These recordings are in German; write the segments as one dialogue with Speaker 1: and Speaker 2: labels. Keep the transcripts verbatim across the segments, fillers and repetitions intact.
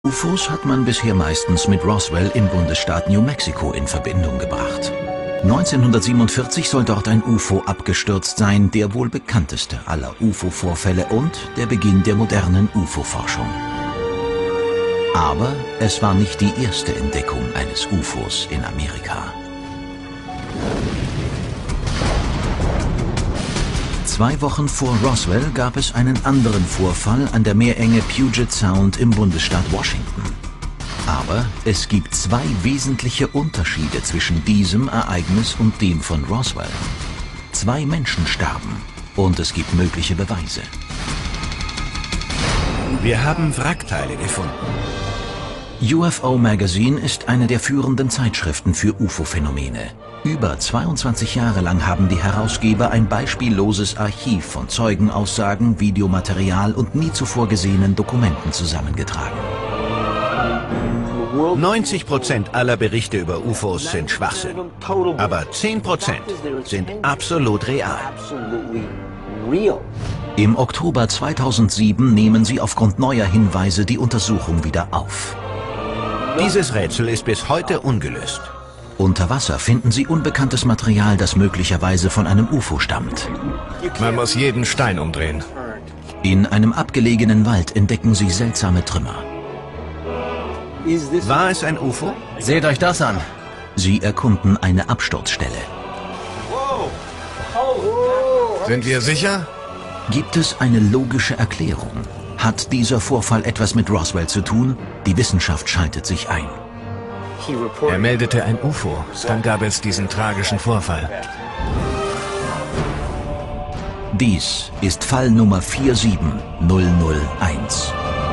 Speaker 1: U F Os hat man bisher meistens mit Roswell im Bundesstaat New Mexico in Verbindung gebracht. neunzehnhundertsiebenundvierzig soll dort ein U F O abgestürzt sein, der wohl bekannteste aller U F O-Vorfälle und der Beginn der modernen U F O-Forschung. Aber es war nicht die erste Entdeckung eines U F Os in Amerika. Zwei Wochen vor Roswell gab es einen anderen Vorfall an der Meerenge Puget Sound im Bundesstaat Washington. Aber es gibt zwei wesentliche Unterschiede zwischen diesem Ereignis und dem von Roswell. Zwei Menschen starben und es gibt mögliche Beweise.
Speaker 2: Wir haben Wrackteile gefunden.
Speaker 1: U F O Magazine ist eine der führenden Zeitschriften für U F O-Phänomene. Über zweiundzwanzig Jahre lang haben die Herausgeber ein beispielloses Archiv von Zeugenaussagen, Videomaterial und nie zuvor gesehenen Dokumenten zusammengetragen.
Speaker 2: neunzig Prozent aller Berichte über U F Os sind Schwachsinn, aber zehn Prozent sind absolut real.
Speaker 1: Im Oktober zweitausendsieben nehmen sie aufgrund neuer Hinweise die Untersuchung wieder auf.
Speaker 2: Dieses Rätsel ist bis heute ungelöst.
Speaker 1: Unter Wasser finden sie unbekanntes Material, das möglicherweise von einem U F O stammt.
Speaker 3: Man muss jeden Stein umdrehen.
Speaker 1: In einem abgelegenen Wald entdecken sie seltsame Trümmer.
Speaker 2: War es ein U F O?
Speaker 4: Seht euch das an.
Speaker 1: Sie erkunden eine Absturzstelle.
Speaker 3: Sind wir sicher?
Speaker 1: Gibt es eine logische Erklärung? Hat dieser Vorfall etwas mit Roswell zu tun? Die Wissenschaft schaltet sich ein.
Speaker 3: Er meldete ein U F O, dann gab es diesen tragischen Vorfall.
Speaker 1: Dies ist Fall Nummer vier sieben null null eins.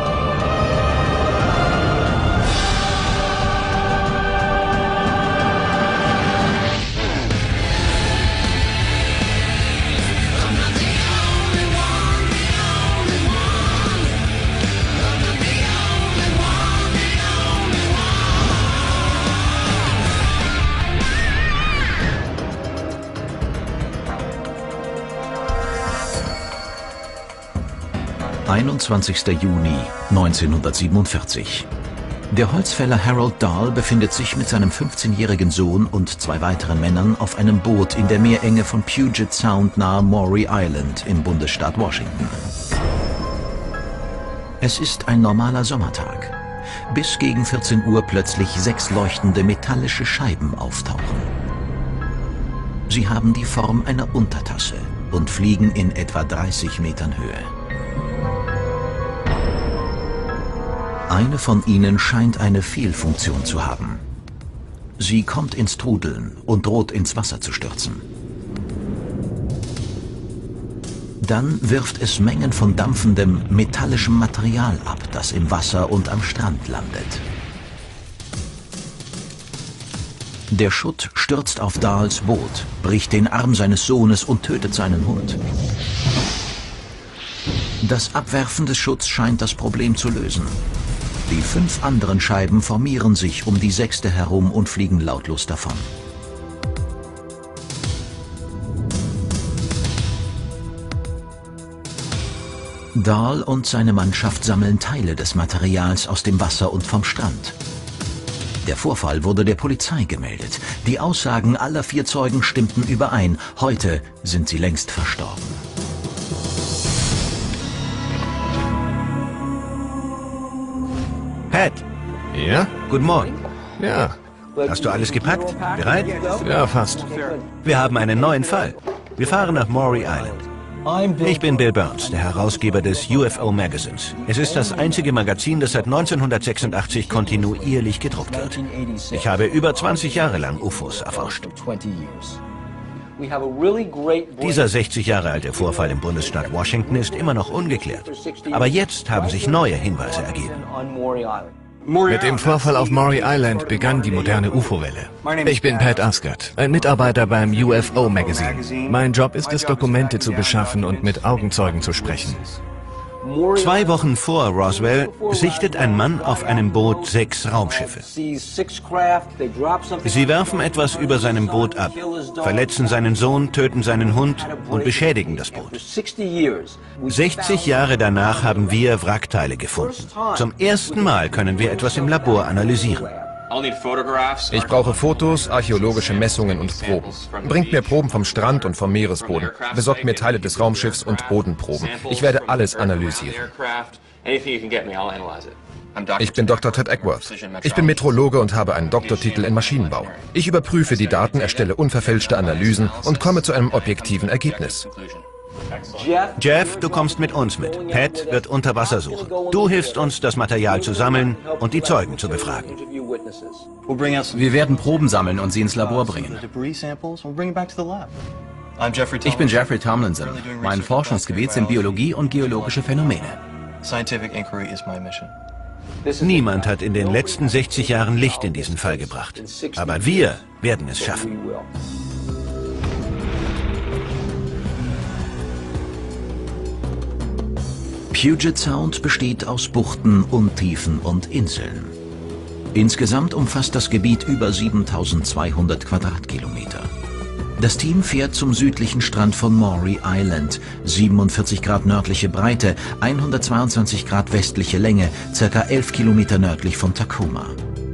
Speaker 1: einundzwanzigster Juni neunzehnhundertsiebenundvierzig. Der Holzfäller Harold Dahl befindet sich mit seinem fünfzehnjährigen Sohn und zwei weiteren Männern auf einem Boot in der Meerenge von Puget Sound nahe Maury Island im Bundesstaat Washington. Es ist ein normaler Sommertag, bis gegen vierzehn Uhr plötzlich sechs leuchtende metallische Scheiben auftauchen. Sie haben die Form einer Untertasse und fliegen in etwa dreißig Metern Höhe. Eine von ihnen scheint eine Fehlfunktion zu haben. Sie kommt ins Trudeln und droht ins Wasser zu stürzen. Dann wirft es Mengen von dampfendem, metallischem Material ab, das im Wasser und am Strand landet. Der Schutt stürzt auf Dahls Boot, bricht den Arm seines Sohnes und tötet seinen Hund. Das Abwerfen des Schutts scheint das Problem zu lösen. Die fünf anderen Scheiben formieren sich um die sechste herum und fliegen lautlos davon. Dahl und seine Mannschaft sammeln Teile des Materials aus dem Wasser und vom Strand. Der Vorfall wurde der Polizei gemeldet. Die Aussagen aller vier Zeugen stimmten überein. Heute sind sie längst verstorben.
Speaker 2: Pat.
Speaker 3: Ja?
Speaker 2: Guten Morgen.
Speaker 3: Ja.
Speaker 2: Hast du alles gepackt? Bereit?
Speaker 3: Ja, fast.
Speaker 2: Wir haben einen neuen Fall. Wir fahren nach Maury Island. Ich bin Bill Burns, der Herausgeber des U F O Magazins. Es ist das einzige Magazin, das seit neunzehnhundertsechsundachtzig kontinuierlich gedruckt wird. Ich habe über zwanzig Jahre lang U F Os erforscht. Dieser sechzig Jahre alte Vorfall im Bundesstaat Washington ist immer noch ungeklärt. Aber jetzt haben sich neue Hinweise ergeben.
Speaker 3: Mit dem Vorfall auf Maury Island begann die moderne U F O-Welle. Ich bin Pat Ascott, ein Mitarbeiter beim U F O Magazine. Mein Job ist es, Dokumente zu beschaffen und mit Augenzeugen zu sprechen.
Speaker 2: Zwei Wochen vor Roswell sichtet ein Mann auf einem Boot sechs Raumschiffe. Sie werfen etwas über seinem Boot ab, verletzen seinen Sohn, töten seinen Hund und beschädigen das Boot. sechzig Jahre danach haben wir Wrackteile gefunden. Zum ersten Mal können wir etwas im Labor analysieren.
Speaker 4: Ich brauche Fotos, archäologische Messungen und Proben. Bringt mir Proben vom Strand und vom Meeresboden. Besorgt mir Teile des Raumschiffs und Bodenproben. Ich werde alles analysieren. Ich bin Doktor Ted Eckworth. Ich bin Metrologe und habe einen Doktortitel in Maschinenbau. Ich überprüfe die Daten, erstelle unverfälschte Analysen und komme zu einem objektiven Ergebnis.
Speaker 2: Jeff, du kommst mit uns mit. Pat wird unter Wasser suchen. Du hilfst uns, das Material zu sammeln und die Zeugen zu befragen.
Speaker 5: Wir werden Proben sammeln und sie ins Labor bringen. Ich bin Jeffrey Tomlinson. Mein Forschungsgebiet sind Biologie und geologische Phänomene.
Speaker 2: Niemand hat in den letzten sechzig Jahren Licht in diesen Fall gebracht. Aber wir werden es schaffen.
Speaker 1: Puget Sound besteht aus Buchten, Untiefen und Inseln. Insgesamt umfasst das Gebiet über siebentausendzweihundert Quadratkilometer. Das Team fährt zum südlichen Strand von Maury Island, siebenundvierzig Grad nördliche Breite, hundertzweiundzwanzig Grad westliche Länge, circa elf Kilometer nördlich von Tacoma.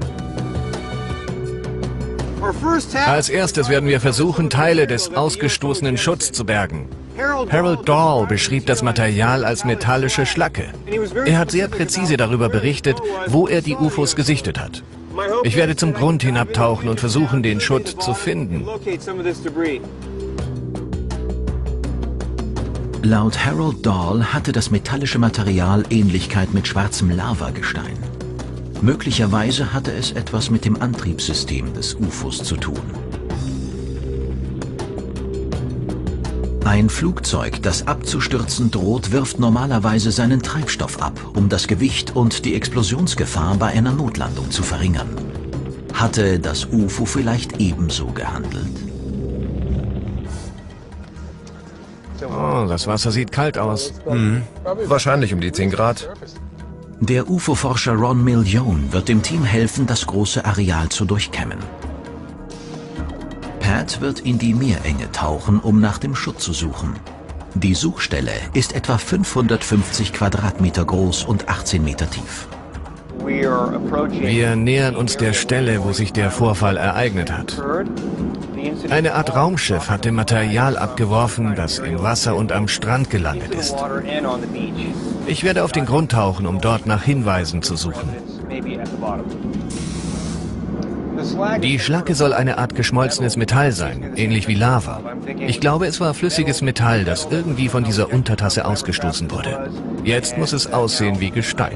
Speaker 3: Als erstes werden wir versuchen, Teile des ausgestoßenen Schutts zu bergen. Harold Dahl beschrieb das Material als metallische Schlacke. Er hat sehr präzise darüber berichtet, wo er die U F Os gesichtet hat. Ich werde zum Grund hinabtauchen und versuchen, den Schutt zu finden.
Speaker 1: Laut Harold Dahl hatte das metallische Material Ähnlichkeit mit schwarzem Lavagestein. Möglicherweise hatte es etwas mit dem Antriebssystem des U F Os zu tun. Ein Flugzeug, das abzustürzen droht, wirft normalerweise seinen Treibstoff ab, um das Gewicht und die Explosionsgefahr bei einer Notlandung zu verringern. Hatte das U F O vielleicht ebenso gehandelt?
Speaker 3: Oh, das Wasser sieht kalt aus.
Speaker 4: Mhm. Wahrscheinlich um die zehn Grad.
Speaker 1: Der U F O-Forscher Ron Million wird dem Team helfen, das große Areal zu durchkämmen. Pat wird in die Meerenge tauchen, um nach dem Schutt zu suchen. Die Suchstelle ist etwa fünfhundertfünfzig Quadratmeter groß und achtzehn Meter tief.
Speaker 3: Wir nähern uns der Stelle, wo sich der Vorfall ereignet hat. Eine Art Raumschiff hatte Material abgeworfen, das im Wasser und am Strand gelandet ist. Ich werde auf den Grund tauchen, um dort nach Hinweisen zu suchen. Die Schlacke soll eine Art geschmolzenes Metall sein, ähnlich wie Lava. Ich glaube, es war flüssiges Metall, das irgendwie von dieser Untertasse ausgestoßen wurde. Jetzt muss es aussehen wie Gestein.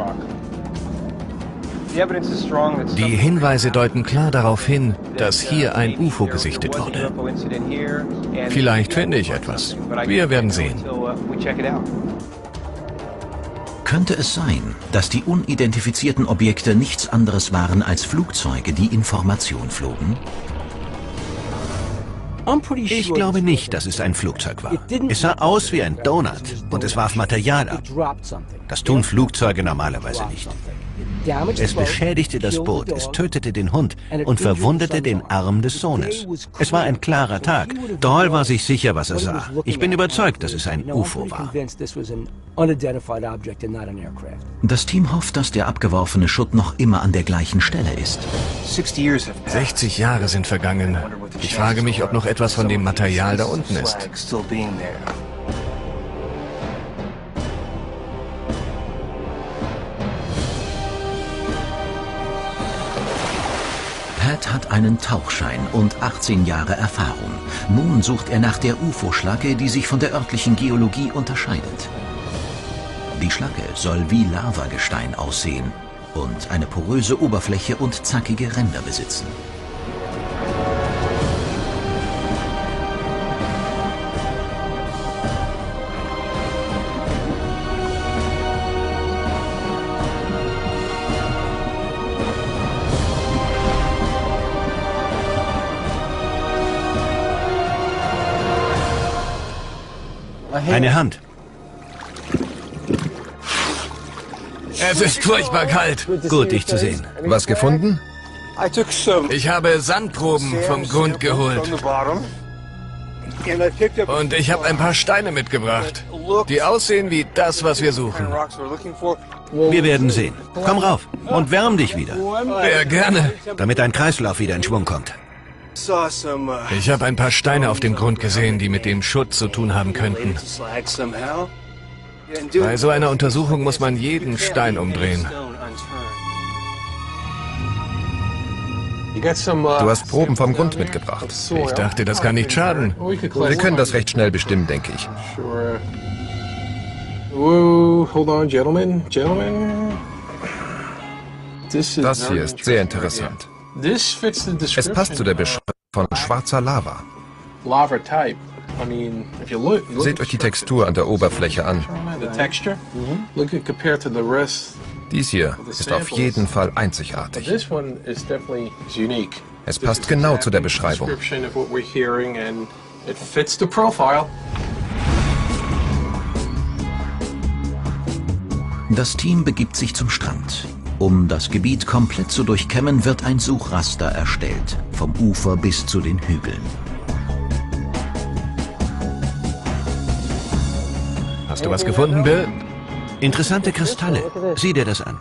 Speaker 3: Die Hinweise deuten klar darauf hin, dass hier ein U F O gesichtet wurde. Vielleicht finde ich etwas. Wir werden sehen.
Speaker 1: Könnte es sein, dass die unidentifizierten Objekte nichts anderes waren als Flugzeuge, die Information flogen?
Speaker 2: Ich glaube nicht, dass es ein Flugzeug war. Es sah aus wie ein Donut und es warf Material ab. Das tun Flugzeuge normalerweise nicht. Es beschädigte das Boot, es tötete den Hund und verwundete den Arm des Sohnes. Es war ein klarer Tag. Dahl war sich sicher, was er sah. Ich bin überzeugt, dass es ein U F O war.
Speaker 1: Das Team hofft, dass der abgeworfene Schutt noch immer an der gleichen Stelle ist.
Speaker 3: sechzig Jahre sind vergangen. Ich frage mich, ob noch etwas von dem Material da unten ist.
Speaker 1: Pat hat einen Tauchschein und achtzehn Jahre Erfahrung. Nun sucht er nach der U F O-Schlacke, die sich von der örtlichen Geologie unterscheidet. Die Schlacke soll wie Lavagestein aussehen und eine poröse Oberfläche und zackige Ränder besitzen.
Speaker 2: Eine Hand.
Speaker 3: Es ist furchtbar kalt.
Speaker 2: Gut, dich zu sehen.
Speaker 4: Was gefunden?
Speaker 3: Ich habe Sandproben vom Grund geholt. Und ich habe ein paar Steine mitgebracht, die aussehen wie das, was wir suchen.
Speaker 2: Wir werden sehen. Komm rauf und wärm dich wieder.
Speaker 3: Ja, gerne.
Speaker 2: Damit dein Kreislauf wieder in Schwung kommt.
Speaker 3: Ich habe ein paar Steine auf dem Grund gesehen, die mit dem Schutt zu tun haben könnten. Bei so einer Untersuchung muss man jeden Stein umdrehen.
Speaker 4: Du hast Proben vom Grund mitgebracht.
Speaker 3: Ich dachte, das kann nicht schaden.
Speaker 4: Wir können das recht schnell bestimmen, denke ich. Das hier ist sehr interessant. Es passt zu der Beschreibung von schwarzer Lava. Seht euch die Textur an der Oberfläche an. Dies hier ist auf jeden Fall einzigartig. Es passt genau zu der Beschreibung.
Speaker 1: Das Team begibt sich zum Strand. Um das Gebiet komplett zu durchkämmen, wird ein Suchraster erstellt, vom Ufer bis zu den Hügeln.
Speaker 3: Hast du was gefunden, Bill?
Speaker 2: Interessante Kristalle. Sieh dir das an.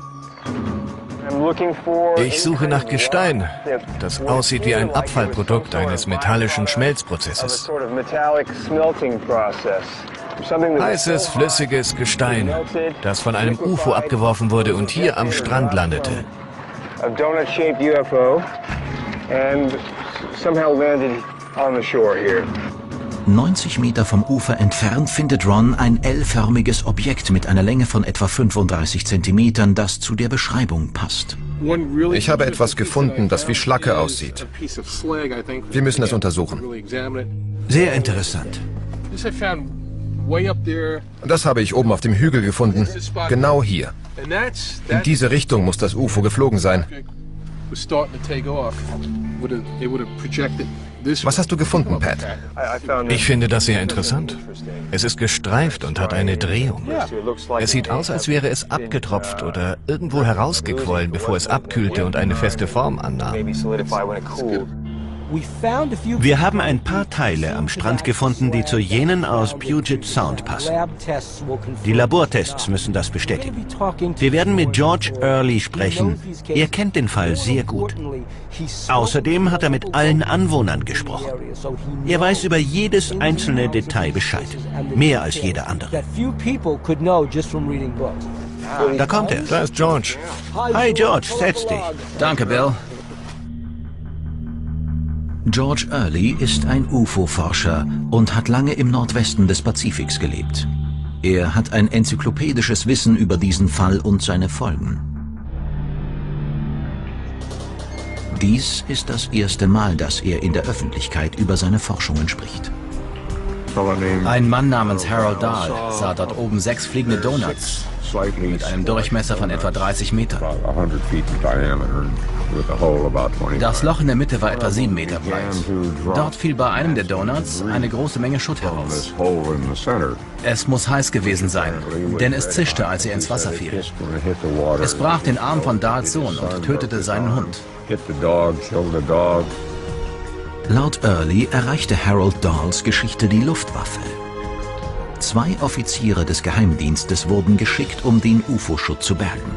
Speaker 3: Ich suche nach Gestein, das aussieht wie ein Abfallprodukt eines metallischen Schmelzprozesses. Heißes, flüssiges Gestein, das von einem U F O abgeworfen wurde und hier am Strand landete.
Speaker 1: neunzig Meter vom Ufer entfernt findet Ron ein L-förmiges Objekt mit einer Länge von etwa fünfunddreißig Zentimetern, das zu der Beschreibung passt.
Speaker 4: Ich habe etwas gefunden, das wie Schlacke aussieht. Wir müssen es untersuchen.
Speaker 2: Sehr interessant.
Speaker 4: Das habe ich oben auf dem Hügel gefunden. Genau hier. In diese Richtung muss das U F O geflogen sein. Was hast du gefunden, Pat?
Speaker 3: Ich finde das sehr interessant. Es ist gestreift und hat eine Drehung. Es sieht aus, als wäre es abgetropft oder irgendwo herausgequollen, bevor es abkühlte und eine feste Form annahm.
Speaker 2: Wir haben ein paar Teile am Strand gefunden, die zu jenen aus Puget Sound passen. Die Labortests müssen das bestätigen. Wir werden mit George Early sprechen. Er kennt den Fall sehr gut. Außerdem hat er mit allen Anwohnern gesprochen. Er weiß über jedes einzelne Detail Bescheid. Mehr als jeder andere. Da kommt er.
Speaker 3: Da ist George.
Speaker 2: Hi George, setz dich.
Speaker 5: Danke, Bill.
Speaker 1: George Early ist ein U F O-Forscher und hat lange im Nordwesten des Pazifiks gelebt. Er hat ein enzyklopädisches Wissen über diesen Fall und seine Folgen. Dies ist das erste Mal, dass er in der Öffentlichkeit über seine Forschungen spricht.
Speaker 5: Ein Mann namens Harold Dahl sah dort oben sechs fliegende Donuts mit einem Durchmesser von etwa dreißig Metern. Das Loch in der Mitte war etwa sieben Meter breit. Dort fiel bei einem der Donuts eine große Menge Schutt heraus. Es muss heiß gewesen sein, denn es zischte, als er ins Wasser fiel. Es brach den Arm von Dahls Sohn und tötete seinen Hund.
Speaker 1: Laut Early erreichte Harold Dahls Geschichte die Luftwaffe. Zwei Offiziere des Geheimdienstes wurden geschickt, um den U F O-Schutt zu bergen.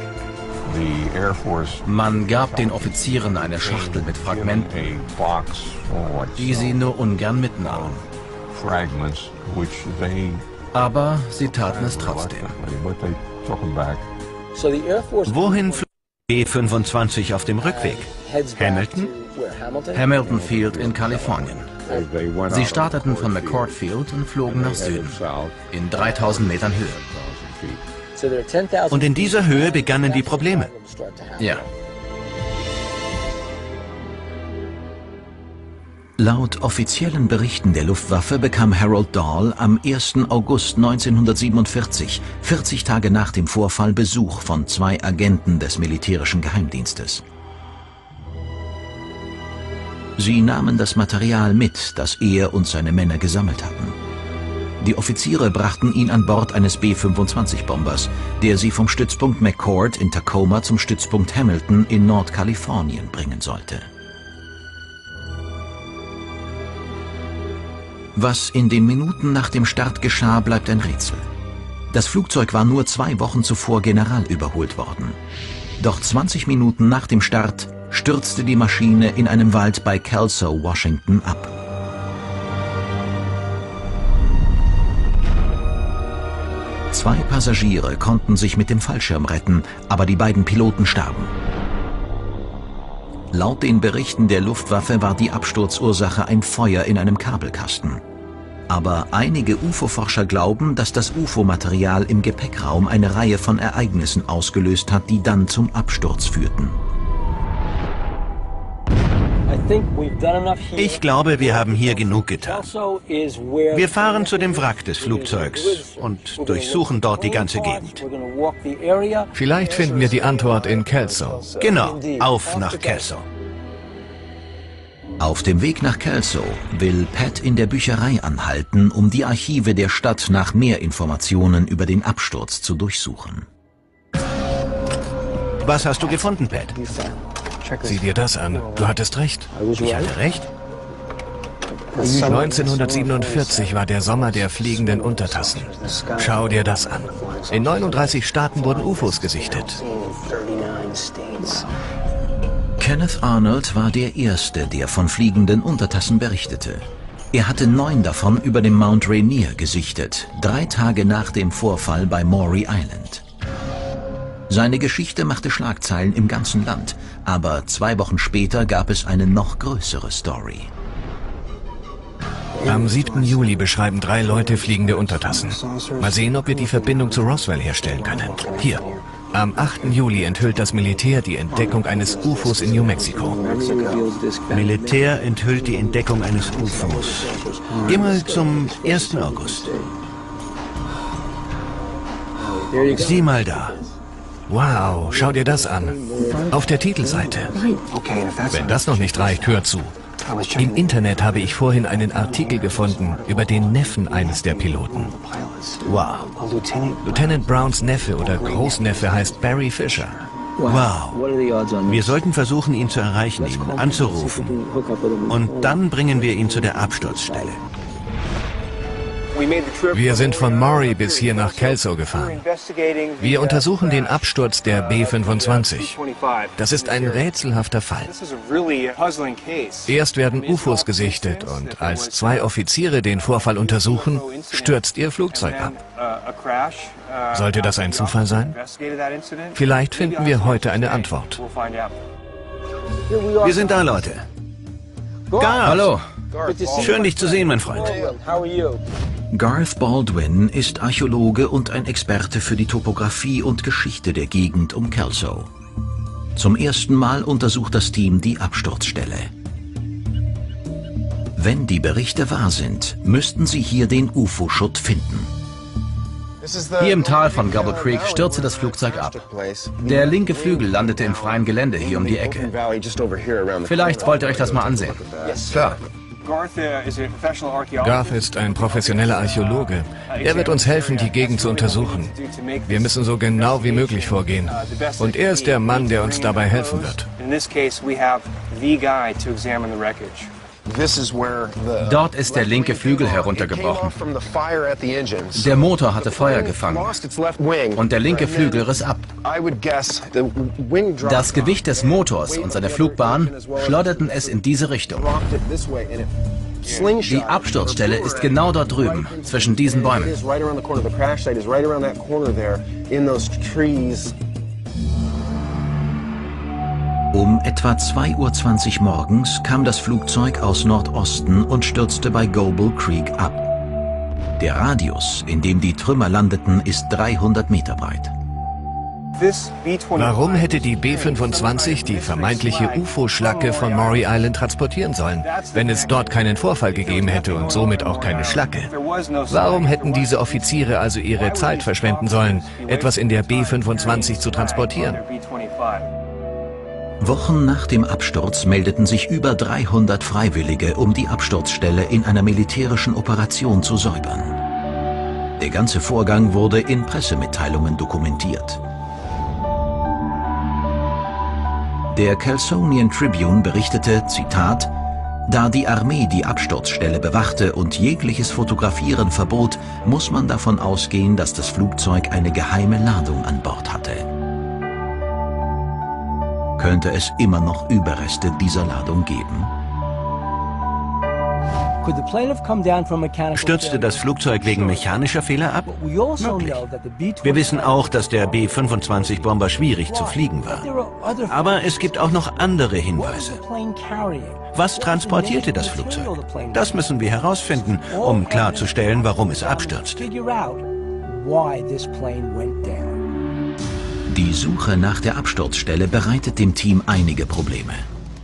Speaker 5: Man gab den Offizieren eine Schachtel mit Fragmenten, die sie nur ungern mitnahmen. Aber sie taten es trotzdem.
Speaker 2: Wohin flog B fünfundzwanzig auf dem Rückweg? Hamilton?
Speaker 5: Hamilton Field in Kalifornien. Sie starteten von McCord Field und flogen nach Süden, in dreitausend Metern Höhe.
Speaker 2: Und in dieser Höhe begannen die Probleme.
Speaker 5: Ja.
Speaker 1: Laut offiziellen Berichten der Luftwaffe bekam Harold Dahl am ersten August neunzehnhundertsiebenundvierzig, vierzig Tage nach dem Vorfall, Besuch von zwei Agenten des militärischen Geheimdienstes. Sie nahmen das Material mit, das er und seine Männer gesammelt hatten. Die Offiziere brachten ihn an Bord eines B fünfundzwanzig-Bombers, der sie vom Stützpunkt McChord in Tacoma zum Stützpunkt Hamilton in Nordkalifornien bringen sollte. Was in den Minuten nach dem Start geschah, bleibt ein Rätsel. Das Flugzeug war nur zwei Wochen zuvor generalüberholt worden. Doch zwanzig Minuten nach dem Start stürzte die Maschine in einem Wald bei Kelso, Washington, ab. Zwei Passagiere konnten sich mit dem Fallschirm retten, aber die beiden Piloten starben. Laut den Berichten der Luftwaffe war die Absturzursache ein Feuer in einem Kabelkasten. Aber einige U F O-Forscher glauben, dass das U F O-Material im Gepäckraum eine Reihe von Ereignissen ausgelöst hat, die dann zum Absturz führten.
Speaker 2: Ich glaube, wir haben hier genug getan. Wir fahren zu dem Wrack des Flugzeugs und durchsuchen dort die ganze Gegend.
Speaker 3: Vielleicht finden wir die Antwort in Kelso.
Speaker 2: Genau, auf nach Kelso.
Speaker 1: Auf dem Weg nach Kelso will Pat in der Bücherei anhalten, um die Archive der Stadt nach mehr Informationen über den Absturz zu durchsuchen.
Speaker 2: Was hast du gefunden, Pat?
Speaker 3: Sieh dir das an. Du hattest recht.
Speaker 2: Ich hatte recht?
Speaker 3: neunzehnhundertsiebenundvierzig war der Sommer der fliegenden Untertassen. Schau dir das an. In neununddreißig Staaten wurden U F Os gesichtet.
Speaker 1: Kenneth Arnold war der Erste, der von fliegenden Untertassen berichtete. Er hatte neun davon über dem Mount Rainier gesichtet, drei Tage nach dem Vorfall bei Maury Island. Seine Geschichte machte Schlagzeilen im ganzen Land, aber zwei Wochen später gab es eine noch größere Story.
Speaker 3: Am siebten Juli beschreiben drei Leute fliegende Untertassen. Mal sehen, ob wir die Verbindung zu Roswell herstellen können. Hier. Am achten Juli enthüllt das Militär die Entdeckung eines U F Os in New Mexico.
Speaker 2: Militär enthüllt die Entdeckung eines U F Os. Geh mal zum ersten August. Sieh mal da.
Speaker 3: Wow, schau dir das an. Auf der Titelseite. Wenn das noch nicht reicht, hör zu. Im Internet habe ich vorhin einen Artikel gefunden über den Neffen eines der Piloten. Wow. Lieutenant Browns Neffe oder Großneffe heißt Barry Fisher.
Speaker 2: Wow. Wir sollten versuchen, ihn zu erreichen, ihn anzurufen. Und dann bringen wir ihn zu der Absturzstelle.
Speaker 3: Wir sind von Maury bis hier nach Kelso gefahren. Wir untersuchen den Absturz der B fünfundzwanzig. Das ist ein rätselhafter Fall. Erst werden U F Os gesichtet und als zwei Offiziere den Vorfall untersuchen, stürzt ihr Flugzeug ab. Sollte das ein Zufall sein? Vielleicht finden wir heute eine Antwort.
Speaker 2: Wir sind da, Leute. Garth. Hallo. Schön, dich zu sehen, mein Freund.
Speaker 1: Garth Baldwin ist Archäologe und ein Experte für die Topographie und Geschichte der Gegend um Kelso. Zum ersten Mal untersucht das Team die Absturzstelle. Wenn die Berichte wahr sind, müssten sie hier den U F O-Schutt finden.
Speaker 5: Hier im Tal von Gobble Creek stürzte das Flugzeug ab. Der linke Flügel landete im freien Gelände hier um die Ecke. Vielleicht wollt ihr euch das mal ansehen.
Speaker 4: Klar.
Speaker 3: Garth ist ein professioneller Archäologe. Er wird uns helfen, die Gegend zu untersuchen. Wir müssen so genau wie möglich vorgehen. Und er ist der Mann, der uns dabei helfen wird.
Speaker 5: Dort ist der linke Flügel heruntergebrochen. Der Motor hatte Feuer gefangen und der linke Flügel riss ab. Das Gewicht des Motors und seine Flugbahn schleuderten es in diese Richtung. Die Absturzstelle ist genau dort drüben, zwischen diesen Bäumen.
Speaker 1: Um etwa zwei Uhr zwanzig morgens kam das Flugzeug aus Nordosten und stürzte bei Gobble Creek ab. Der Radius, in dem die Trümmer landeten, ist dreihundert Meter breit.
Speaker 3: Warum hätte die B fünfundzwanzig die vermeintliche U F O-Schlacke von Maury Island transportieren sollen, wenn es dort keinen Vorfall gegeben hätte und somit auch keine Schlacke? Warum hätten diese Offiziere also ihre Zeit verschwenden sollen, etwas in der B fünfundzwanzig zu transportieren?
Speaker 1: Wochen nach dem Absturz meldeten sich über dreihundert Freiwillige, um die Absturzstelle in einer militärischen Operation zu säubern. Der ganze Vorgang wurde in Pressemitteilungen dokumentiert. Der Celsonian Tribune berichtete, Zitat, da die Armee die Absturzstelle bewachte und jegliches Fotografieren verbot, muss man davon ausgehen, dass das Flugzeug eine geheime Ladung an Bord hatte. Könnte es immer noch Überreste dieser Ladung geben?
Speaker 2: Stürzte das Flugzeug wegen mechanischer Fehler ab? Möglich. Wir wissen auch, dass der B fünfundzwanzig Bomber schwierig zu fliegen war. Aber es gibt auch noch andere Hinweise. Was transportierte das Flugzeug? Das müssen wir herausfinden, um klarzustellen, warum es abstürzte.
Speaker 1: Die Suche nach der Absturzstelle bereitet dem Team einige Probleme.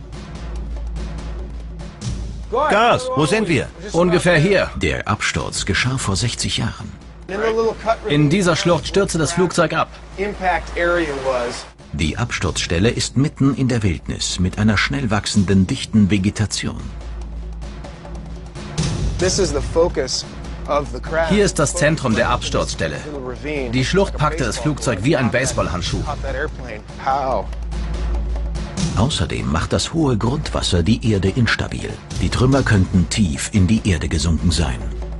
Speaker 2: Gas, wo sind wir?
Speaker 5: Ungefähr hier.
Speaker 1: Der Absturz geschah vor sechzig Jahren.
Speaker 5: In dieser Schlucht stürzte das Flugzeug ab.
Speaker 1: Die Absturzstelle ist mitten in der Wildnis mit einer schnell wachsenden, dichten Vegetation.
Speaker 5: Hier ist das Zentrum der Absturzstelle. Die Schlucht packte das Flugzeug wie ein Baseballhandschuh.
Speaker 1: Außerdem macht das hohe Grundwasser die Erde instabil. Die Trümmer könnten tief in die Erde gesunken sein.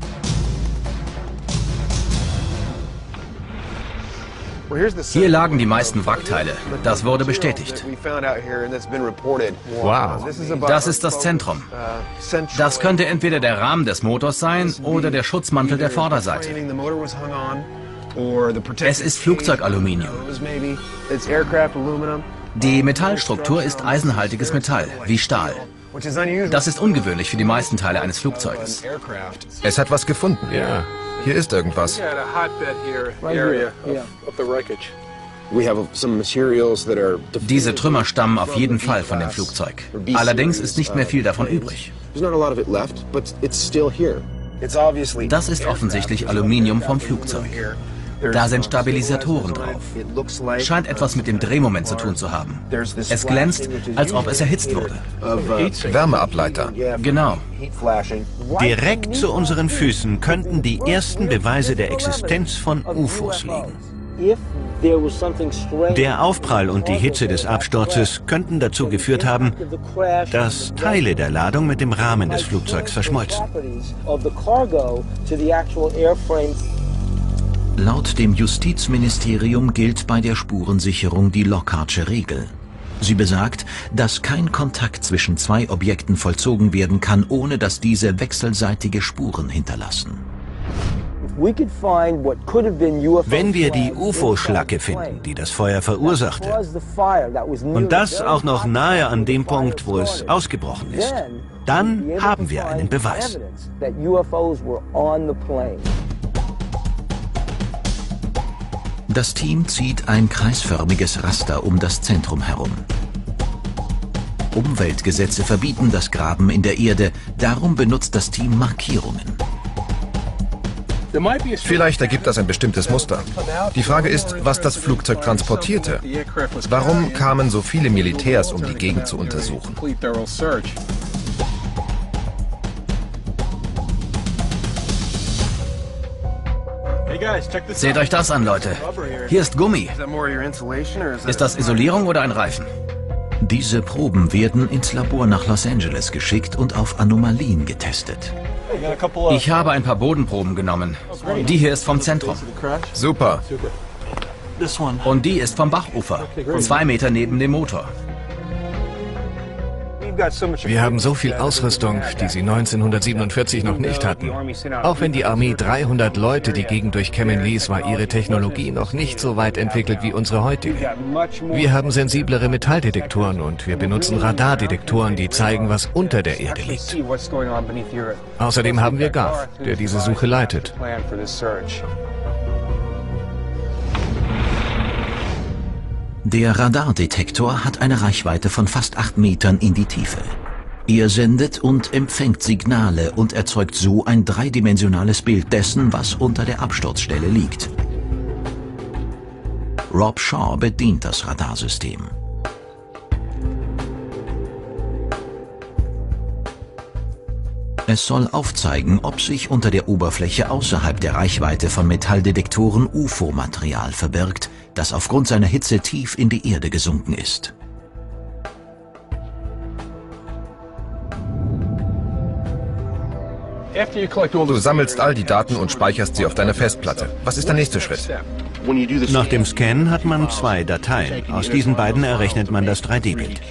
Speaker 5: Hier lagen die meisten Wrackteile. Das wurde bestätigt.
Speaker 3: Wow.
Speaker 5: Das ist das Zentrum. Das könnte entweder der Rahmen des Motors sein oder der Schutzmantel der Vorderseite. Es ist Flugzeugaluminium. Die Metallstruktur ist eisenhaltiges Metall, wie Stahl. Das ist ungewöhnlich für die meisten Teile eines Flugzeuges.
Speaker 4: Es hat was gefunden.
Speaker 3: Ja.
Speaker 4: Hier ist irgendwas.
Speaker 5: Diese Trümmer stammen auf jeden Fall von dem Flugzeug. Allerdings ist nicht mehr viel davon übrig. Das ist offensichtlich Aluminium vom Flugzeug. Da sind Stabilisatoren drauf. Scheint etwas mit dem Drehmoment zu tun zu haben. Es glänzt, als ob es erhitzt wurde.
Speaker 4: Wärmeableiter.
Speaker 5: Genau.
Speaker 2: Direkt zu unseren Füßen könnten die ersten Beweise der Existenz von U F Os liegen. Der Aufprall und die Hitze des Absturzes könnten dazu geführt haben, dass Teile der Ladung mit dem Rahmen des Flugzeugs verschmolzen.
Speaker 1: Laut dem Justizministerium gilt bei der Spurensicherung die Lockhartsche Regel. Sie besagt, dass kein Kontakt zwischen zwei Objekten vollzogen werden kann, ohne dass diese wechselseitige Spuren hinterlassen.
Speaker 2: Wenn wir die U F O-Schlacke finden, die das Feuer verursachte, und das auch noch nahe an dem Punkt, wo es ausgebrochen ist, dann haben wir einen Beweis.
Speaker 1: Das Team zieht ein kreisförmiges Raster um das Zentrum herum. Umweltgesetze verbieten das Graben in der Erde, darum benutzt das Team Markierungen.
Speaker 4: Vielleicht ergibt das ein bestimmtes Muster. Die Frage ist, was das Flugzeug transportierte. Warum kamen so viele Militärs, um die Gegend zu untersuchen?
Speaker 5: Seht euch das an, Leute. Hier ist Gummi. Ist das Isolierung oder ein Reifen?
Speaker 1: Diese Proben werden ins Labor nach Los Angeles geschickt und auf Anomalien getestet.
Speaker 5: Ich habe ein paar Bodenproben genommen. Die hier ist vom Zentrum.
Speaker 4: Super.
Speaker 5: Und die ist vom Bachufer. Zwei Meter neben dem Motor.
Speaker 3: Wir haben so viel Ausrüstung, die sie neunzehnhundertsiebenundvierzig noch nicht hatten. Auch wenn die Armee dreihundert Leute die Gegend durchkämmen ließ, war ihre Technologie noch nicht so weit entwickelt wie unsere heutige. Wir haben sensiblere Metalldetektoren und wir benutzen Radardetektoren, die zeigen, was unter der Erde liegt. Außerdem haben wir Garth, der diese Suche leitet.
Speaker 1: Der Radardetektor hat eine Reichweite von fast acht Metern in die Tiefe. Er sendet und empfängt Signale und erzeugt so ein dreidimensionales Bild dessen, was unter der Absturzstelle liegt. Rob Shaw bedient das Radarsystem. Es soll aufzeigen, ob sich unter der Oberfläche außerhalb der Reichweite von Metalldetektoren U F O-Material verbirgt, das aufgrund seiner Hitze tief in die Erde gesunken ist.
Speaker 4: Du sammelst all die Daten und speicherst sie auf deiner Festplatte. Was ist der nächste Schritt?
Speaker 2: Nach dem Scan hat man zwei Dateien. Aus diesen beiden errechnet man das drei D Bild.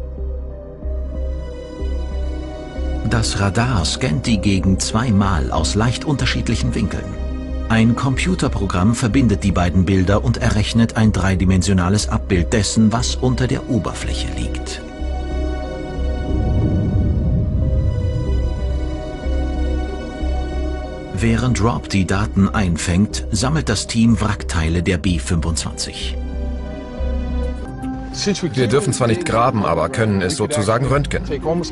Speaker 1: Das Radar scannt die Gegend zweimal aus leicht unterschiedlichen Winkeln. Ein Computerprogramm verbindet die beiden Bilder und errechnet ein dreidimensionales Abbild dessen, was unter der Oberfläche liegt. Während Rob die Daten einfängt, sammelt das Team Wrackteile der B fünfundzwanzig.
Speaker 4: Wir dürfen zwar nicht graben, aber können es sozusagen röntgen.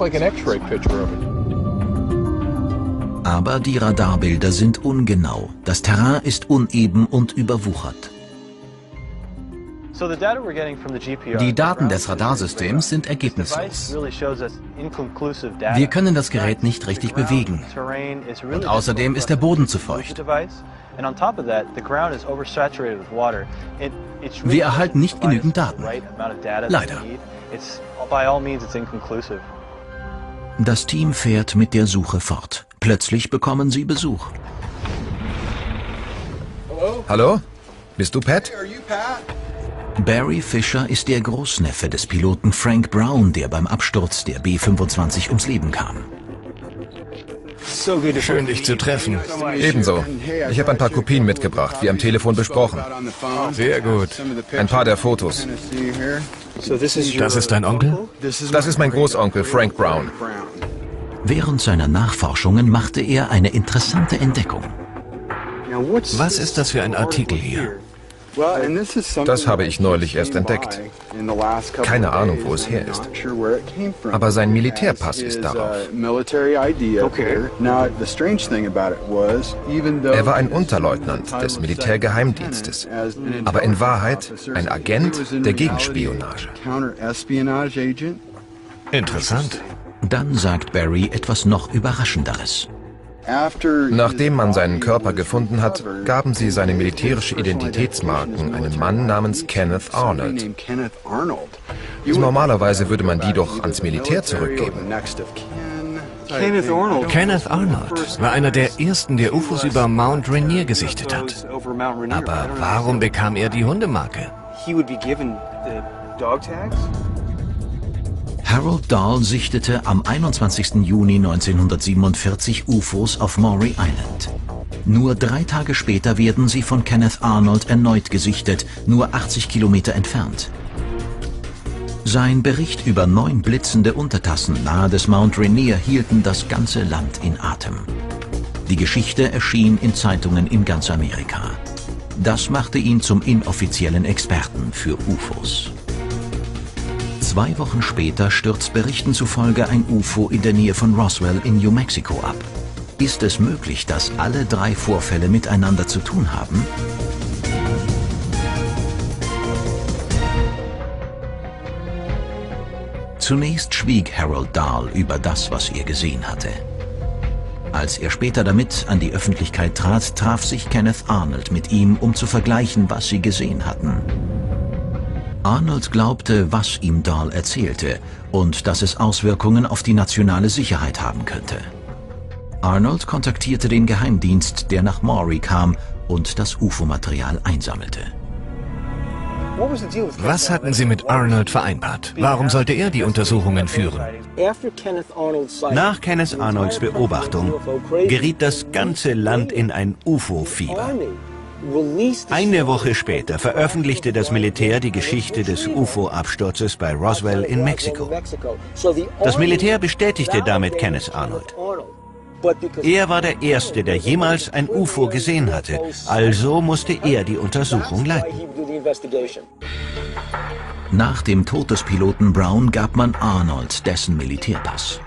Speaker 1: Aber die Radarbilder sind ungenau. Das Terrain ist uneben und überwuchert.
Speaker 5: Die Daten des Radarsystems sind ergebnislos. Wir können das Gerät nicht richtig bewegen. Und außerdem ist der Boden zu feucht. Wir erhalten nicht genügend Daten. Leider.
Speaker 1: Das Team fährt mit der Suche fort. Plötzlich bekommen sie Besuch.
Speaker 4: Hallo? Bist du Pat?
Speaker 1: Barry Fisher ist der Großneffe des Piloten Frank Brown, der beim Absturz der B fünfundzwanzig ums Leben kam.
Speaker 3: Schön, dich zu treffen.
Speaker 4: Ebenso. Ich habe ein paar Kopien mitgebracht, wie am Telefon besprochen.
Speaker 3: Sehr gut.
Speaker 4: Ein paar der Fotos.
Speaker 3: Das ist dein Onkel?
Speaker 4: Das ist mein Großonkel Frank Brown.
Speaker 1: Während seiner Nachforschungen machte er eine interessante Entdeckung.
Speaker 3: Was ist das für ein Artikel hier?
Speaker 4: Das habe ich neulich erst entdeckt. Keine Ahnung, wo es her ist. Aber sein Militärpass ist darauf. Er war ein Unterleutnant des Militärgeheimdienstes, aber in Wahrheit ein Agent der Gegenspionage.
Speaker 3: Interessant.
Speaker 1: Dann sagt Barry etwas noch Überraschenderes.
Speaker 4: Nachdem man seinen Körper gefunden hat, gaben sie seine militärische Identitätsmarken einem Mann namens Kenneth Arnold. Normalerweise würde man die doch ans Militär zurückgeben.
Speaker 3: Kenneth Arnold war einer der ersten, der U F Os über Mount Rainier gesichtet hat. Aber warum bekam er die Hundemarke?
Speaker 1: Harold Dahl sichtete am einundzwanzigsten Juni neunzehnhundertsiebenundvierzig U F Os auf Maury Island. Nur drei Tage später werden sie von Kenneth Arnold erneut gesichtet, nur achtzig Kilometer entfernt. Sein Bericht über neun blitzende Untertassen nahe des Mount Rainier hielten das ganze Land in Atem. Die Geschichte erschien in Zeitungen in ganz Amerika. Das machte ihn zum inoffiziellen Experten für U F Os. Zwei Wochen später stürzt Berichten zufolge ein U F O in der Nähe von Roswell in New Mexico ab. Ist es möglich, dass alle drei Vorfälle miteinander zu tun haben? Zunächst schwieg Harold Dahl über das, was er gesehen hatte. Als er später damit an die Öffentlichkeit trat, traf sich Kenneth Arnold mit ihm, um zu vergleichen, was sie gesehen hatten. Arnold glaubte, was ihm Dahl erzählte und dass es Auswirkungen auf die nationale Sicherheit haben könnte. Arnold kontaktierte den Geheimdienst, der nach Maury kam und das U F O-Material einsammelte.
Speaker 3: Was hatten Sie mit Arnold vereinbart? Warum sollte er die Untersuchungen führen?
Speaker 2: Nach Kenneth Arnolds Beobachtung geriet das ganze Land in ein U F O-Fieber. Eine Woche später veröffentlichte das Militär die Geschichte des U F O-Absturzes bei Roswell in Mexiko. Das Militär bestätigte damit Kenneth Arnold. Er war der Erste, der jemals ein U F O gesehen hatte, also musste er die Untersuchung leiten.
Speaker 1: Nach dem Tod des Piloten Brown gab man Arnold dessen Militärpass.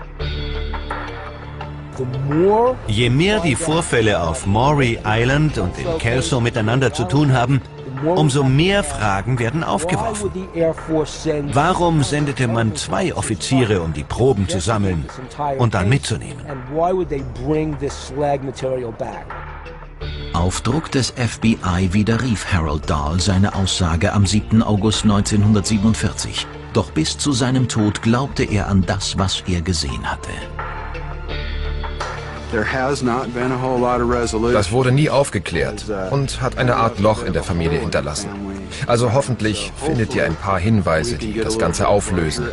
Speaker 2: Je mehr die Vorfälle auf Maury Island und in Kelso miteinander zu tun haben, umso mehr Fragen werden aufgeworfen. Warum sendete man zwei Offiziere, um die Proben zu sammeln und dann mitzunehmen?
Speaker 1: Auf Druck des F B I widerrief Harold Dahl seine Aussage am siebten August neunzehnhundertsiebenundvierzig. Doch bis zu seinem Tod glaubte er an das, was er gesehen hatte.
Speaker 4: Das wurde nie aufgeklärt und hat eine Art Loch in der Familie hinterlassen. Also hoffentlich findet ihr ein paar Hinweise, die das Ganze auflösen.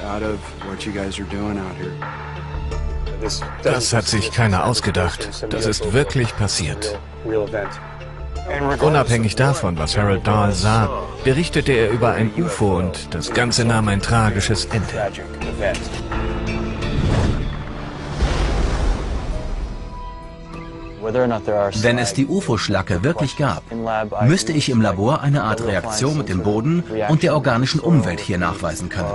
Speaker 3: Das hat sich keiner ausgedacht. Das ist wirklich passiert. Unabhängig davon, was Harold Dahl sah, berichtete er über ein U F O und das Ganze nahm ein tragisches Ende.
Speaker 5: Wenn es die U F O-Schlacke wirklich gab, müsste ich im Labor eine Art Reaktion mit dem Boden und der organischen Umwelt hier nachweisen können.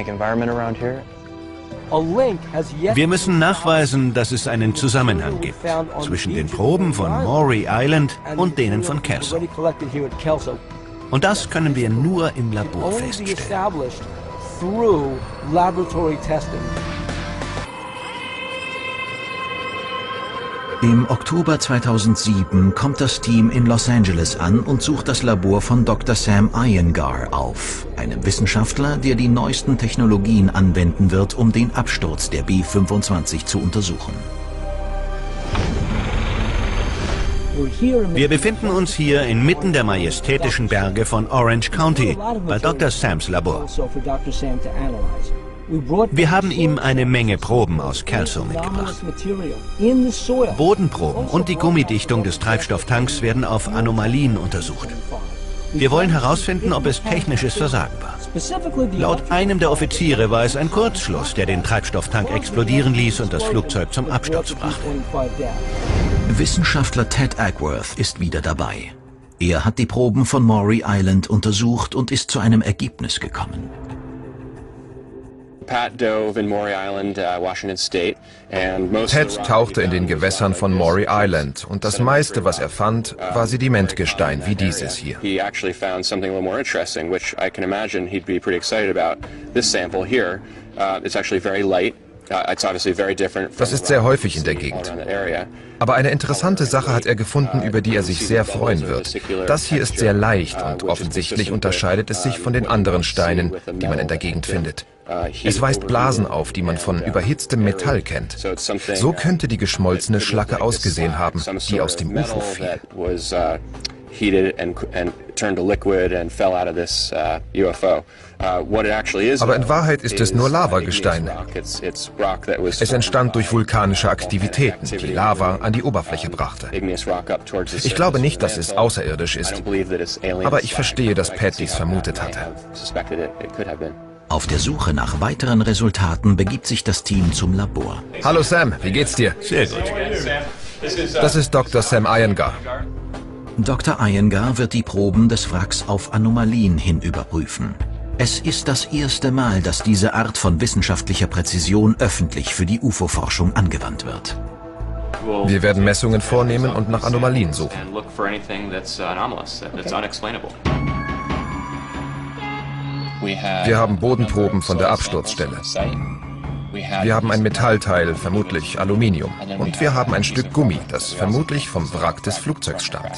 Speaker 2: Wir müssen nachweisen, dass es einen Zusammenhang gibt zwischen den Proben von Maury Island und denen von Kelso. Und das können wir nur im Labor feststellen.
Speaker 1: Im Oktober zweitausendsieben kommt das Team in Los Angeles an und sucht das Labor von Doktor Sam Iyengar auf, einem Wissenschaftler, der die neuesten Technologien anwenden wird, um den Absturz der B fünfundzwanzig zu untersuchen.
Speaker 2: Wir befinden uns hier inmitten der majestätischen Berge von Orange County, bei Doktor Sams Labor. Wir haben ihm eine Menge Proben aus Kelso mitgebracht. Bodenproben und die Gummidichtung des Treibstofftanks werden auf Anomalien untersucht. Wir wollen herausfinden, ob es technisches Versagen war. Laut einem der Offiziere war es ein Kurzschluss, der den Treibstofftank explodieren ließ und das Flugzeug zum Absturz brachte.
Speaker 1: Wissenschaftler Ted Ackworth ist wieder dabei. Er hat die Proben von Maury Island untersucht und ist zu einem Ergebnis gekommen.
Speaker 4: Ted tauchte in den Gewässern von Maury Island und das meiste, was er fand, war Sedimentgestein wie dieses hier. Das ist sehr häufig in der Gegend. Aber eine interessante Sache hat er gefunden, über die er sich sehr freuen wird. Das hier ist sehr leicht und offensichtlich unterscheidet es sich von den anderen Steinen, die man in der Gegend findet. Es weist Blasen auf, die man von überhitztem Metall kennt. So könnte die geschmolzene Schlacke ausgesehen haben, die aus dem U F O fiel. Aber in Wahrheit ist es nur Lavagestein. Es entstand durch vulkanische Aktivitäten, die Lava an die Oberfläche brachte. Ich glaube nicht, dass es außerirdisch ist, aber ich verstehe, dass Pat dies vermutet hatte.
Speaker 1: Auf der Suche nach weiteren Resultaten begibt sich das Team zum Labor.
Speaker 4: Hallo Sam, wie geht's dir?
Speaker 2: Sehr gut.
Speaker 4: Das ist Doktor Sam Iyengar.
Speaker 1: Doktor Iyengar wird die Proben des Wracks auf Anomalien hin überprüfen. Es ist das erste Mal, dass diese Art von wissenschaftlicher Präzision öffentlich für die U F O-Forschung angewandt wird.
Speaker 4: Wir werden Messungen vornehmen und nach Anomalien suchen. Wir haben Bodenproben von der Absturzstelle. Wir haben ein Metallteil, vermutlich Aluminium. Und wir haben ein Stück Gummi, das vermutlich vom Wrack des Flugzeugs stammt.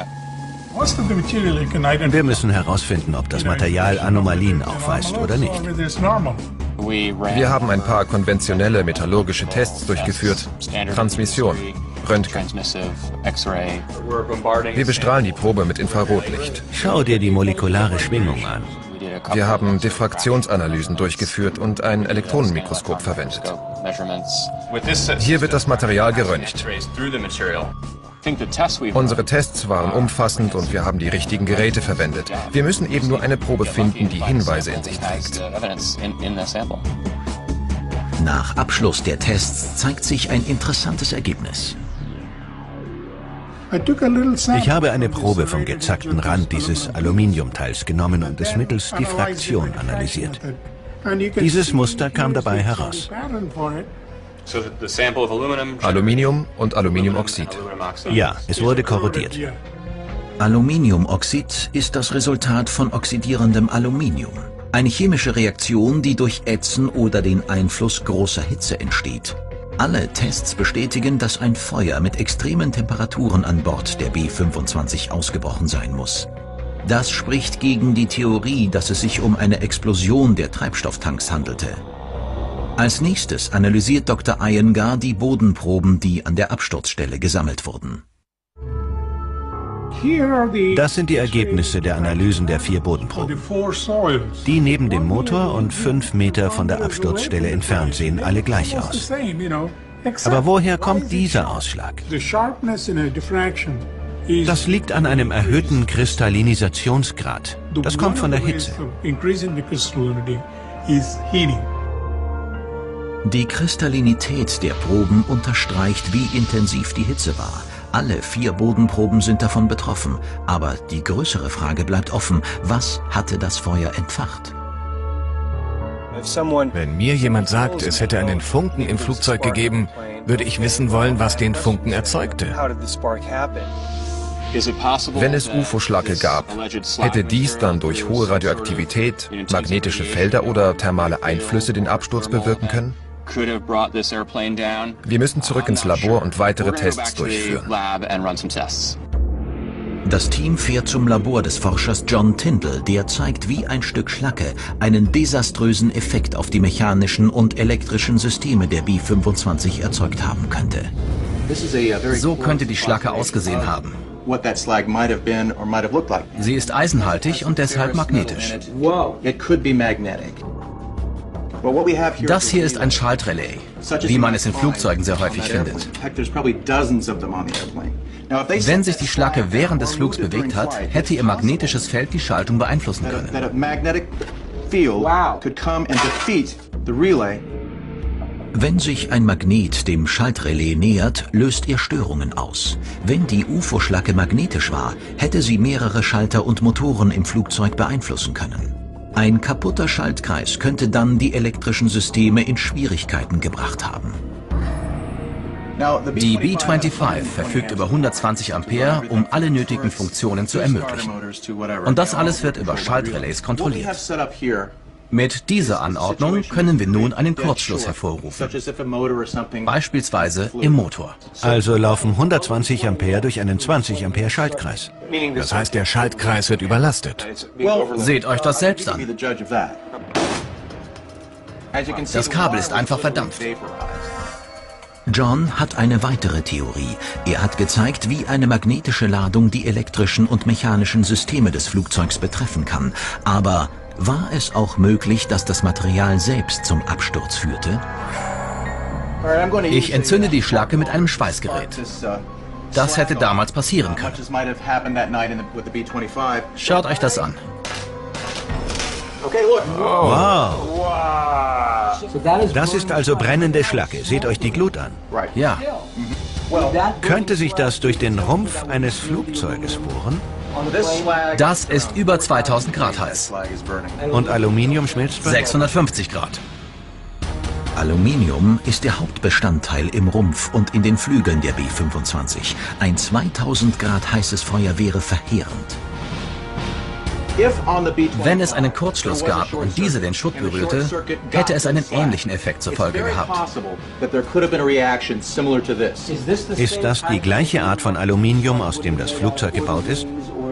Speaker 2: Wir müssen herausfinden, ob das Material Anomalien aufweist oder nicht.
Speaker 4: Wir haben ein paar konventionelle metallurgische Tests durchgeführt. Transmission, Röntgen. Wir bestrahlen die Probe mit Infrarotlicht.
Speaker 2: Schau dir die molekulare Schwingung an.
Speaker 4: Wir haben Diffraktionsanalysen durchgeführt und ein Elektronenmikroskop verwendet. Hier wird das Material geröntgt. Unsere Tests waren umfassend und wir haben die richtigen Geräte verwendet. Wir müssen eben nur eine Probe finden, die Hinweise in sich trägt.
Speaker 1: Nach Abschluss der Tests zeigt sich ein interessantes Ergebnis.
Speaker 2: Ich habe eine Probe vom gezackten Rand dieses Aluminiumteils genommen und es mittels Diffraktion analysiert. Dieses Muster kam dabei heraus.
Speaker 4: Aluminium und Aluminiumoxid.
Speaker 2: Ja, es wurde korrodiert.
Speaker 1: Aluminiumoxid ist das Resultat von oxidierendem Aluminium. Eine chemische Reaktion, die durch Ätzen oder den Einfluss großer Hitze entsteht. Alle Tests bestätigen, dass ein Feuer mit extremen Temperaturen an Bord der B fünfundzwanzig ausgebrochen sein muss. Das spricht gegen die Theorie, dass es sich um eine Explosion der Treibstofftanks handelte. Als nächstes analysiert Doktor Iyengar die Bodenproben, die an der Absturzstelle gesammelt wurden.
Speaker 2: Das sind die Ergebnisse der Analysen der vier Bodenproben. Die neben dem Motor und fünf Meter von der Absturzstelle entfernt sehen alle gleich aus. Aber woher kommt dieser Ausschlag? Das liegt an einem erhöhten Kristallinisationsgrad. Das kommt von der Hitze.
Speaker 1: Die Kristallinität der Proben unterstreicht, wie intensiv die Hitze war. Alle vier Bodenproben sind davon betroffen, aber die größere Frage bleibt offen: Was hatte das Feuer entfacht?
Speaker 3: Wenn mir jemand sagt, es hätte einen Funken im Flugzeug gegeben, würde ich wissen wollen, was den Funken erzeugte.
Speaker 4: Wenn es U F O-Schlacke gab, hätte dies dann durch hohe Radioaktivität, magnetische Felder oder thermale Einflüsse den Absturz bewirken können? Wir müssen zurück ins Labor und weitere Tests durchführen.
Speaker 1: Das Team fährt zum Labor des Forschers John Tyndall, der zeigt, wie ein Stück Schlacke einen desaströsen Effekt auf die mechanischen und elektrischen Systeme der B fünfundzwanzig erzeugt haben könnte.
Speaker 5: So könnte die Schlacke ausgesehen haben. Sie ist eisenhaltig und deshalb magnetisch. Das hier ist ein Schaltrelais, wie man es in Flugzeugen sehr häufig findet. Wenn sich die Schlacke während des Flugs bewegt hat, hätte ihr magnetisches Feld die Schaltung beeinflussen können.
Speaker 1: Wenn sich ein Magnet dem Schaltrelais nähert, löst er Störungen aus. Wenn die U F O-Schlacke magnetisch war, hätte sie mehrere Schalter und Motoren im Flugzeug beeinflussen können. Ein kaputter Schaltkreis könnte dann die elektrischen Systeme in Schwierigkeiten gebracht haben.
Speaker 5: Die B fünfundzwanzig verfügt über hundertzwanzig Ampere, um alle nötigen Funktionen zu ermöglichen. Und das alles wird über Schaltrelais kontrolliert. Mit dieser Anordnung können wir nun einen Kurzschluss hervorrufen, beispielsweise im Motor.
Speaker 2: Also laufen hundertzwanzig Ampere durch einen zwanzig Ampere Schaltkreis.
Speaker 3: Das heißt, der Schaltkreis wird überlastet.
Speaker 5: Seht euch das selbst an. Das Kabel ist einfach verdampft.
Speaker 1: John hat eine weitere Theorie. Er hat gezeigt, wie eine magnetische Ladung die elektrischen und mechanischen Systeme des Flugzeugs betreffen kann. Aber war es auch möglich, dass das Material selbst zum Absturz führte?
Speaker 5: Ich entzünde die Schlacke mit einem Schweißgerät. Das hätte damals passieren können. Schaut euch das an.
Speaker 2: Wow! Das ist also brennende Schlacke. Seht euch die Glut an.
Speaker 5: Ja.
Speaker 2: Könnte sich das durch den Rumpf eines Flugzeuges bohren?
Speaker 5: Das ist über zweitausend Grad heiß.
Speaker 2: Und Aluminium schmilzt bei
Speaker 5: sechshundertfünfzig Grad.
Speaker 1: Aluminium ist der Hauptbestandteil im Rumpf und in den Flügeln der B fünfundzwanzig. Ein zweitausend Grad heißes Feuer wäre verheerend.
Speaker 5: Wenn es einen Kurzschluss gab und diese den Schutt berührte, hätte es einen ähnlichen Effekt zur Folge gehabt.
Speaker 2: Ist das die gleiche Art von Aluminium, aus dem das Flugzeug gebaut ist?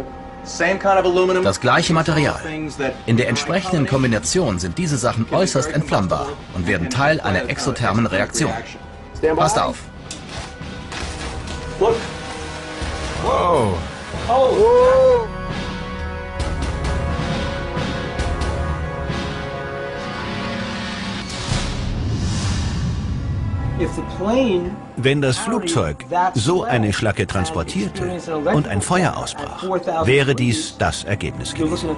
Speaker 5: Das gleiche Material. In der entsprechenden Kombination sind diese Sachen äußerst entflammbar und werden Teil einer exothermen Reaktion. Passt auf.
Speaker 3: Wow.
Speaker 2: Wenn das Flugzeug so eine Schlacke transportierte und ein Feuer ausbrach, wäre dies das Ergebnis gewesen.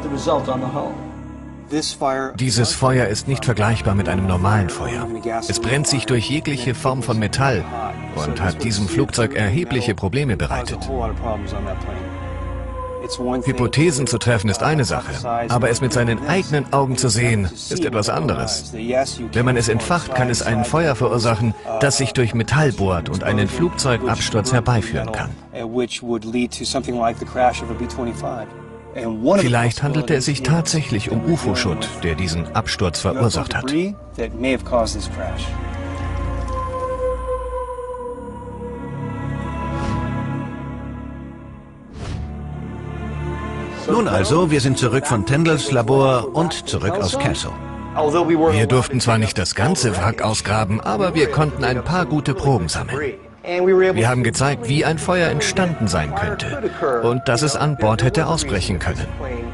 Speaker 3: Dieses Feuer ist nicht vergleichbar mit einem normalen Feuer. Es brennt sich durch jegliche Form von Metall und hat diesem Flugzeug erhebliche Probleme bereitet. Hypothesen zu treffen ist eine Sache, aber es mit seinen eigenen Augen zu sehen, ist etwas anderes. Wenn man es entfacht, kann es ein Feuer verursachen, das sich durch Metall bohrt und einen Flugzeugabsturz herbeiführen kann. Vielleicht handelte es sich tatsächlich um U F O-Schutt, der diesen Absturz verursacht hat.
Speaker 2: Nun also, wir sind zurück von Tyndalls Labor und zurück aus Kelso.
Speaker 3: Wir durften zwar nicht das ganze Wrack ausgraben, aber wir konnten ein paar gute Proben sammeln. Wir haben gezeigt, wie ein Feuer entstanden sein könnte und dass es an Bord hätte ausbrechen können.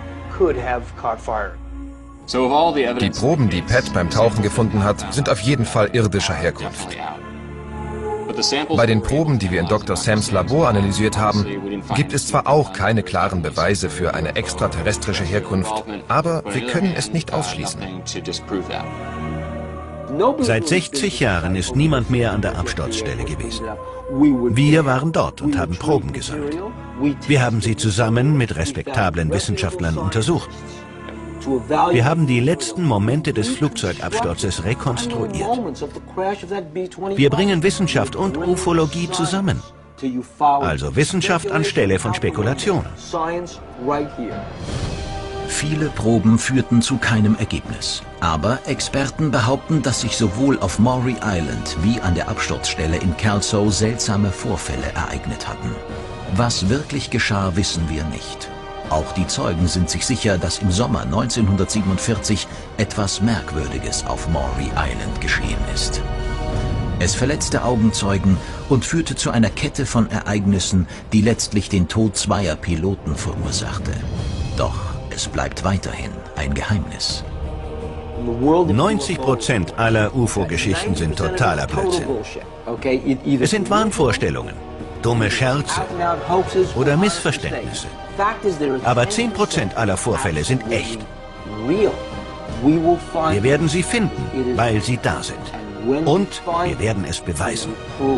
Speaker 4: Die Proben, die Pat beim Tauchen gefunden hat, sind auf jeden Fall irdischer Herkunft. Bei den Proben, die wir in Doktor Sams Labor analysiert haben, gibt es zwar auch keine klaren Beweise für eine extraterrestrische Herkunft, aber wir können es nicht ausschließen.
Speaker 2: Seit sechzig Jahren ist niemand mehr an der Absturzstelle gewesen. Wir waren dort und haben Proben gesammelt. Wir haben sie zusammen mit respektablen Wissenschaftlern untersucht. Wir haben die letzten Momente des Flugzeugabsturzes rekonstruiert. Wir bringen Wissenschaft und Ufologie zusammen. Also Wissenschaft anstelle von Spekulationen.
Speaker 1: Viele Proben führten zu keinem Ergebnis. Aber Experten behaupten, dass sich sowohl auf Maury Island wie an der Absturzstelle in Kelso seltsame Vorfälle ereignet hatten. Was wirklich geschah, wissen wir nicht. Auch die Zeugen sind sich sicher, dass im Sommer neunzehnhundertsiebenundvierzig etwas Merkwürdiges auf Maury Island geschehen ist. Es verletzte Augenzeugen und führte zu einer Kette von Ereignissen, die letztlich den Tod zweier Piloten verursachte. Doch es bleibt weiterhin ein Geheimnis.
Speaker 2: neunzig Prozent aller U F O-Geschichten sind totaler Blödsinn. Es sind Wahnvorstellungen, dumme Scherze oder Missverständnisse. Aber zehn Prozent aller Vorfälle sind echt. Wir werden sie finden, weil sie da sind. Und wir werden es beweisen.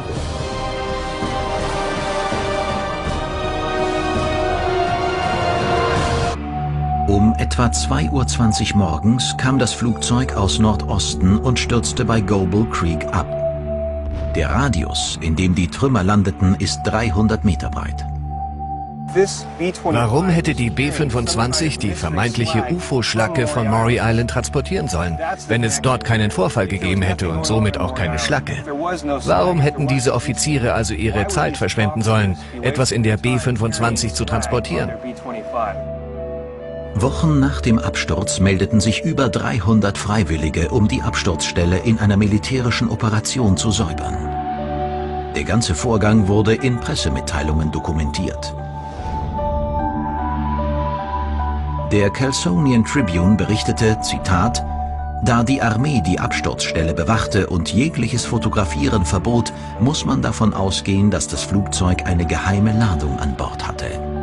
Speaker 1: Um etwa zwei Uhr zwanzig morgens kam das Flugzeug aus Nordosten und stürzte bei Goble Creek ab. Der Radius, in dem die Trümmer landeten, ist dreihundert Meter breit.
Speaker 3: Warum hätte die B fünfundzwanzig die vermeintliche U F O-Schlacke von Maury Island transportieren sollen, wenn es dort keinen Vorfall gegeben hätte und somit auch keine Schlacke? Warum hätten diese Offiziere also ihre Zeit verschwenden sollen, etwas in der B fünfundzwanzig zu transportieren?
Speaker 1: Wochen nach dem Absturz meldeten sich über dreihundert Freiwillige, um die Absturzstelle in einer militärischen Operation zu säubern. Der ganze Vorgang wurde in Pressemitteilungen dokumentiert. Der Kelsonian Tribune berichtete, Zitat, da die Armee die Absturzstelle bewachte und jegliches Fotografieren verbot, muss man davon ausgehen, dass das Flugzeug eine geheime Ladung an Bord hatte.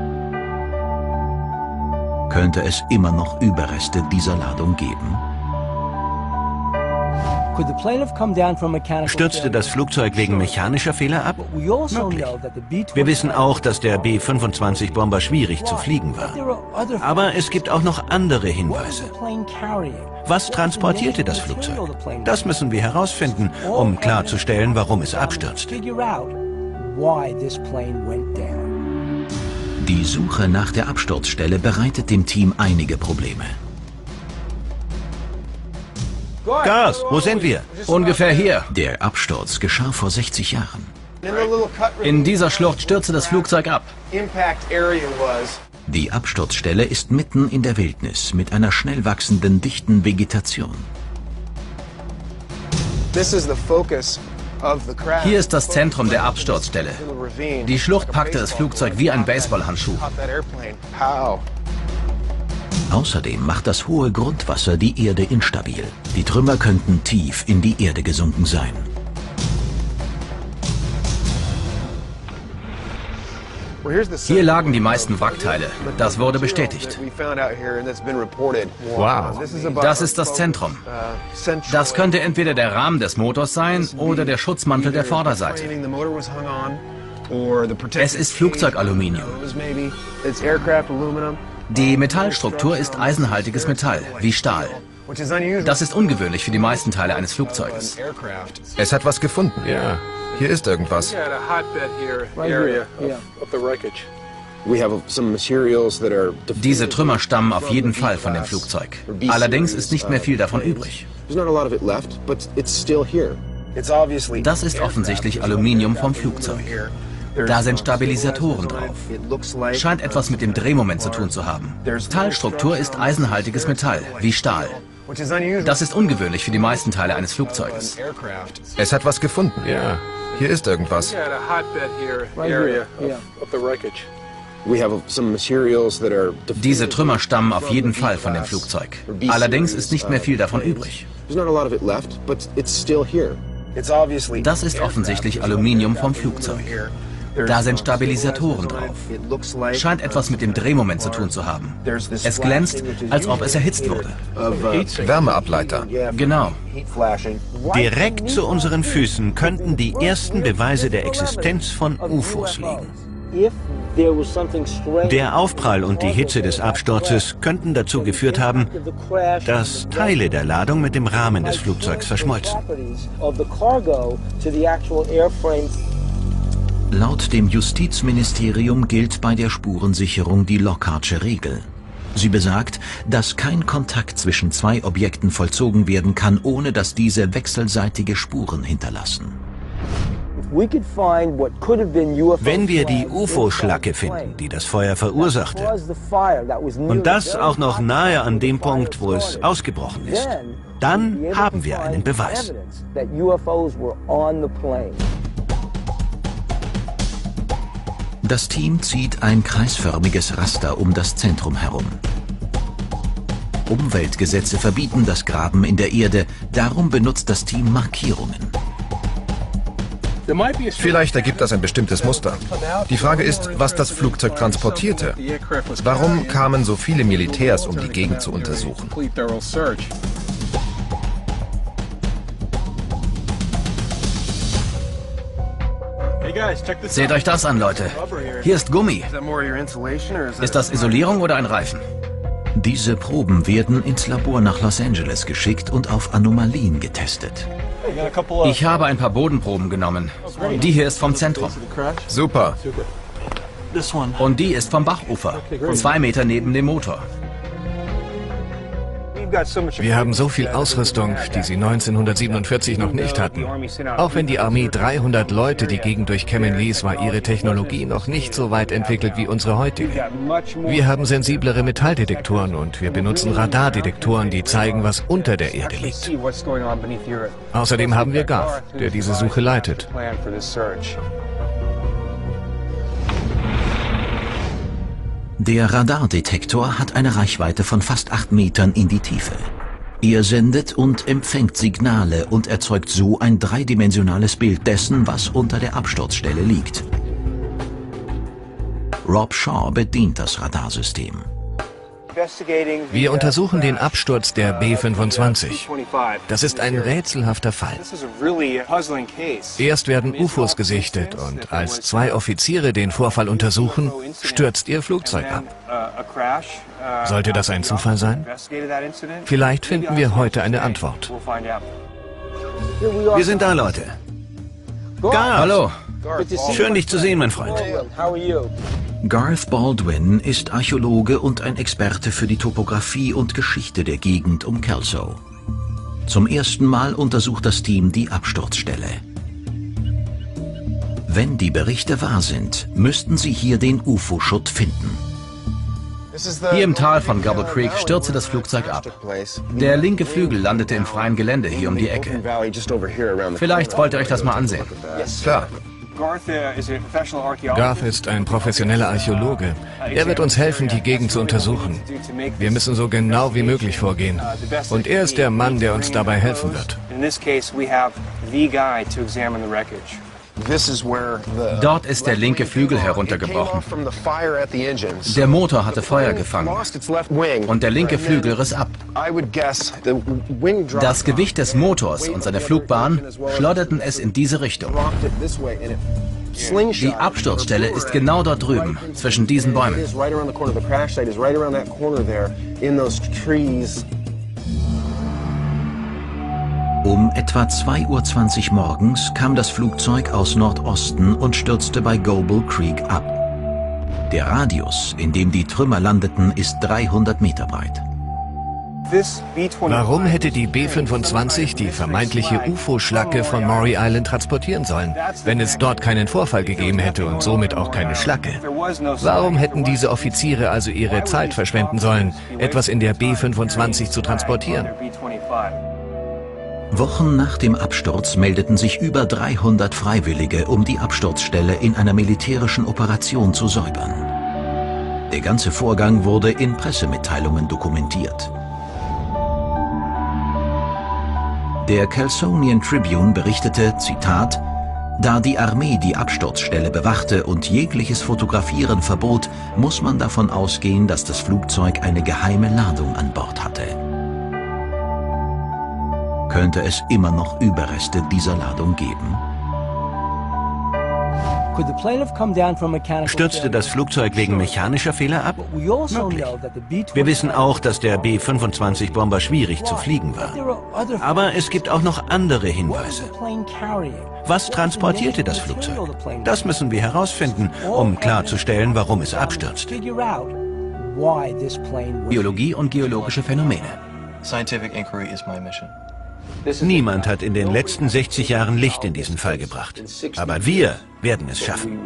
Speaker 1: Könnte es immer noch Überreste dieser Ladung geben?
Speaker 2: Stürzte das Flugzeug wegen mechanischer Fehler ab? Möglich. Wir wissen auch, dass der B fünfundzwanzig Bomber schwierig zu fliegen war. Aber es gibt auch noch andere Hinweise. Was transportierte das Flugzeug? Das müssen wir herausfinden, um klarzustellen, warum es abstürzte.
Speaker 1: Die Suche nach der Absturzstelle bereitet dem Team einige Probleme.
Speaker 2: Gas, wo sind wir?
Speaker 5: Ungefähr hier.
Speaker 1: Der Absturz geschah vor sechzig Jahren.
Speaker 5: In dieser Schlucht stürzte das Flugzeug ab.
Speaker 1: Die Absturzstelle ist mitten in der Wildnis mit einer schnell wachsenden, dichten Vegetation.
Speaker 5: Hier ist das Zentrum der Absturzstelle. Die Schlucht packte das Flugzeug wie ein Baseballhandschuh.
Speaker 1: Außerdem macht das hohe Grundwasser die Erde instabil. Die Trümmer könnten tief in die Erde gesunken sein.
Speaker 5: Hier lagen die meisten Wrackteile. Das wurde bestätigt.
Speaker 3: Wow.
Speaker 5: Das ist das Zentrum. Das könnte entweder der Rahmen des Motors sein oder der Schutzmantel der Vorderseite. Es ist Flugzeugaluminium. Die Metallstruktur ist eisenhaltiges Metall, wie Stahl. Das ist ungewöhnlich für die meisten Teile eines Flugzeuges.
Speaker 4: Es hat was gefunden.
Speaker 3: Ja.
Speaker 4: Hier ist irgendwas.
Speaker 5: Diese Trümmer stammen auf jeden Fall von dem Flugzeug. Allerdings ist nicht mehr viel davon übrig. Das ist offensichtlich Aluminium vom Flugzeug. Da sind Stabilisatoren drauf. Scheint etwas mit dem Drehmoment zu tun zu haben. Teilstruktur ist eisenhaltiges Metall, wie Stahl. Das ist ungewöhnlich für die meisten Teile eines Flugzeuges.
Speaker 4: Es hat was gefunden.
Speaker 3: Ja.
Speaker 4: Hier ist irgendwas.
Speaker 5: Diese Trümmer stammen auf jeden Fall von dem Flugzeug. Allerdings ist nicht mehr viel davon übrig. Das ist offensichtlich Aluminium vom Flugzeug. Da sind Stabilisatoren drauf. Scheint etwas mit dem Drehmoment zu tun zu haben. Es glänzt, als ob es erhitzt wurde.
Speaker 4: Wärmeableiter.
Speaker 5: Genau.
Speaker 2: Direkt zu unseren Füßen könnten die ersten Beweise der Existenz von U F Os liegen. Der Aufprall und die Hitze des Absturzes könnten dazu geführt haben, dass Teile der Ladung mit dem Rahmen des Flugzeugs verschmolzen.
Speaker 1: Laut dem Justizministerium gilt bei der Spurensicherung die Lockhartsche Regel. Sie besagt, dass kein Kontakt zwischen zwei Objekten vollzogen werden kann, ohne dass diese wechselseitige Spuren hinterlassen.
Speaker 2: Wenn wir die U F O-Schlacke finden, die das Feuer verursachte, und das auch noch nahe an dem Punkt, wo es ausgebrochen ist, dann haben wir einen Beweis.
Speaker 1: Das Team zieht ein kreisförmiges Raster um das Zentrum herum. Umweltgesetze verbieten das Graben in der Erde, darum benutzt das Team Markierungen.
Speaker 4: Vielleicht ergibt das ein bestimmtes Muster. Die Frage ist, was das Flugzeug transportierte. Warum kamen so viele Militärs, um die Gegend zu untersuchen?
Speaker 5: Seht euch das an, Leute. Hier ist Gummi. Ist das Isolierung oder ein Reifen?
Speaker 1: Diese Proben werden ins Labor nach Los Angeles geschickt und auf Anomalien getestet.
Speaker 5: Ich habe ein paar Bodenproben genommen. Die hier ist vom Zentrum.
Speaker 4: Super.
Speaker 5: Und die ist vom Bachufer. Zwei Meter neben dem Motor.
Speaker 3: Wir haben so viel Ausrüstung, die sie neunzehnhundertsiebenundvierzig noch nicht hatten. Auch wenn die Armee dreihundert Leute die Gegend durchkämmen ließ, war ihre Technologie noch nicht so weit entwickelt wie unsere heutige. Wir haben sensiblere Metalldetektoren und wir benutzen Radardetektoren, die zeigen, was unter der Erde liegt. Außerdem haben wir Garth, der diese Suche leitet.
Speaker 1: Der Radardetektor hat eine Reichweite von fast acht Metern in die Tiefe. Er sendet und empfängt Signale und erzeugt so ein dreidimensionales Bild dessen, was unter der Absturzstelle liegt. Rob Shaw bedient das Radarsystem.
Speaker 3: Wir untersuchen den Absturz der B fünfundzwanzig. Das ist ein rätselhafter Fall. Erst werden U F Os gesichtet und als zwei Offiziere den Vorfall untersuchen, stürzt ihr Flugzeug ab. Sollte das ein Zufall sein? Vielleicht finden wir heute eine Antwort.
Speaker 2: Wir sind da, Leute. Garth!
Speaker 5: Hallo.
Speaker 2: Schön, dich zu sehen, mein Freund.
Speaker 1: Garth Baldwin ist Archäologe und ein Experte für die Topographie und Geschichte der Gegend um Kelso. Zum ersten Mal untersucht das Team die Absturzstelle. Wenn die Berichte wahr sind, müssten sie hier den U F O-Schutt finden.
Speaker 5: Hier im Tal von Gobble Creek stürzte das Flugzeug ab. Der linke Flügel landete im freien Gelände hier um die Ecke. Vielleicht wollt ihr euch das mal ansehen.
Speaker 4: Klar.
Speaker 3: Garth ist ein professioneller Archäologe. Er wird uns helfen, die Gegend zu untersuchen. Wir müssen so genau wie möglich vorgehen. Und er ist der Mann, der uns dabei helfen wird.
Speaker 5: Dort ist der linke Flügel heruntergebrochen. Der Motor hatte Feuer gefangen und der linke Flügel riss ab. Das Gewicht des Motors und seine Flugbahn schleuderten es in diese Richtung. Die Absturzstelle ist genau dort drüben, zwischen diesen Bäumen.
Speaker 1: Um etwa zwei Uhr zwanzig morgens kam das Flugzeug aus Nordosten und stürzte bei Goble Creek ab. Der Radius, in dem die Trümmer landeten, ist dreihundert Meter breit.
Speaker 3: Warum hätte die B fünfundzwanzig die vermeintliche U F O-Schlacke von Maury Island transportieren sollen, wenn es dort keinen Vorfall gegeben hätte und somit auch keine Schlacke? Warum hätten diese Offiziere also ihre Zeit verschwenden sollen, etwas in der B fünfundzwanzig zu transportieren?
Speaker 1: Wochen nach dem Absturz meldeten sich über dreihundert Freiwillige, um die Absturzstelle in einer militärischen Operation zu säubern. Der ganze Vorgang wurde in Pressemitteilungen dokumentiert. Der Chalconian Tribune berichtete, Zitat, da die Armee die Absturzstelle bewachte und jegliches Fotografieren verbot, muss man davon ausgehen, dass das Flugzeug eine geheime Ladung an Bord hatte. Könnte es immer noch Überreste dieser Ladung geben?
Speaker 2: Stürzte das Flugzeug wegen mechanischer Fehler ab? Möglich. Wir wissen auch, dass der B fünfundzwanzig Bomber schwierig zu fliegen war. Aber es gibt auch noch andere Hinweise. Was transportierte das Flugzeug? Das müssen wir herausfinden, um klarzustellen, warum es abstürzt.
Speaker 5: Biologie und geologische Phänomene.
Speaker 2: Niemand hat in den letzten sechzig Jahren Licht in diesen Fall gebracht. Aber wir werden es schaffen.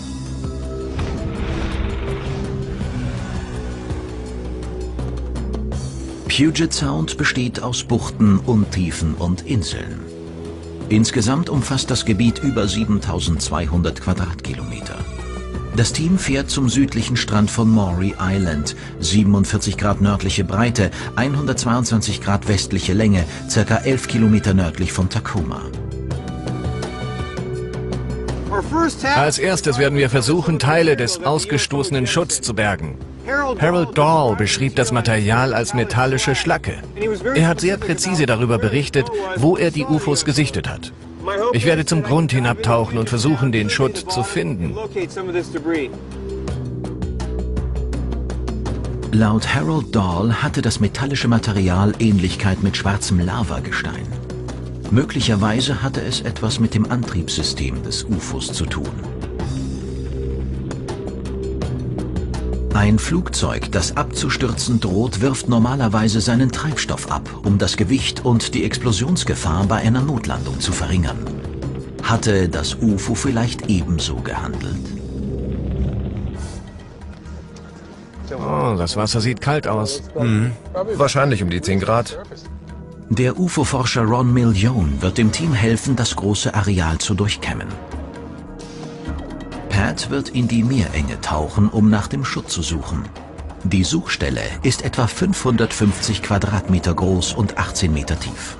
Speaker 1: Puget Sound besteht aus Buchten, Untiefen und Inseln. Insgesamt umfasst das Gebiet über siebentausendzweihundert Quadratkilometer. Das Team fährt zum südlichen Strand von Maury Island, siebenundvierzig Grad nördliche Breite, hundertzweiundzwanzig Grad westliche Länge, circa elf Kilometer nördlich von Tacoma.
Speaker 3: Als erstes werden wir versuchen, Teile des ausgestoßenen Schutts zu bergen. Harold Dahl beschrieb das Material als metallische Schlacke. Er hat sehr präzise darüber berichtet, wo er die U F Os gesichtet hat. Ich werde zum Grund hinabtauchen und versuchen, den Schutt zu finden.
Speaker 1: Laut Harold Dahl hatte das metallische Material Ähnlichkeit mit schwarzem Lavagestein. Möglicherweise hatte es etwas mit dem Antriebssystem des U F Os zu tun. Ein Flugzeug, das abzustürzen droht, wirft normalerweise seinen Treibstoff ab, um das Gewicht und die Explosionsgefahr bei einer Notlandung zu verringern. Hatte das U F O vielleicht ebenso gehandelt?
Speaker 3: Oh, das Wasser sieht kalt aus.
Speaker 4: Mhm. Wahrscheinlich um die zehn Grad.
Speaker 1: Der U F O-Forscher Ron Million wird dem Team helfen, das große Areal zu durchkämmen. Pat wird in die Meerenge tauchen, um nach dem Schutt zu suchen. Die Suchstelle ist etwa fünfhundertfünfzig Quadratmeter groß und achtzehn Meter tief.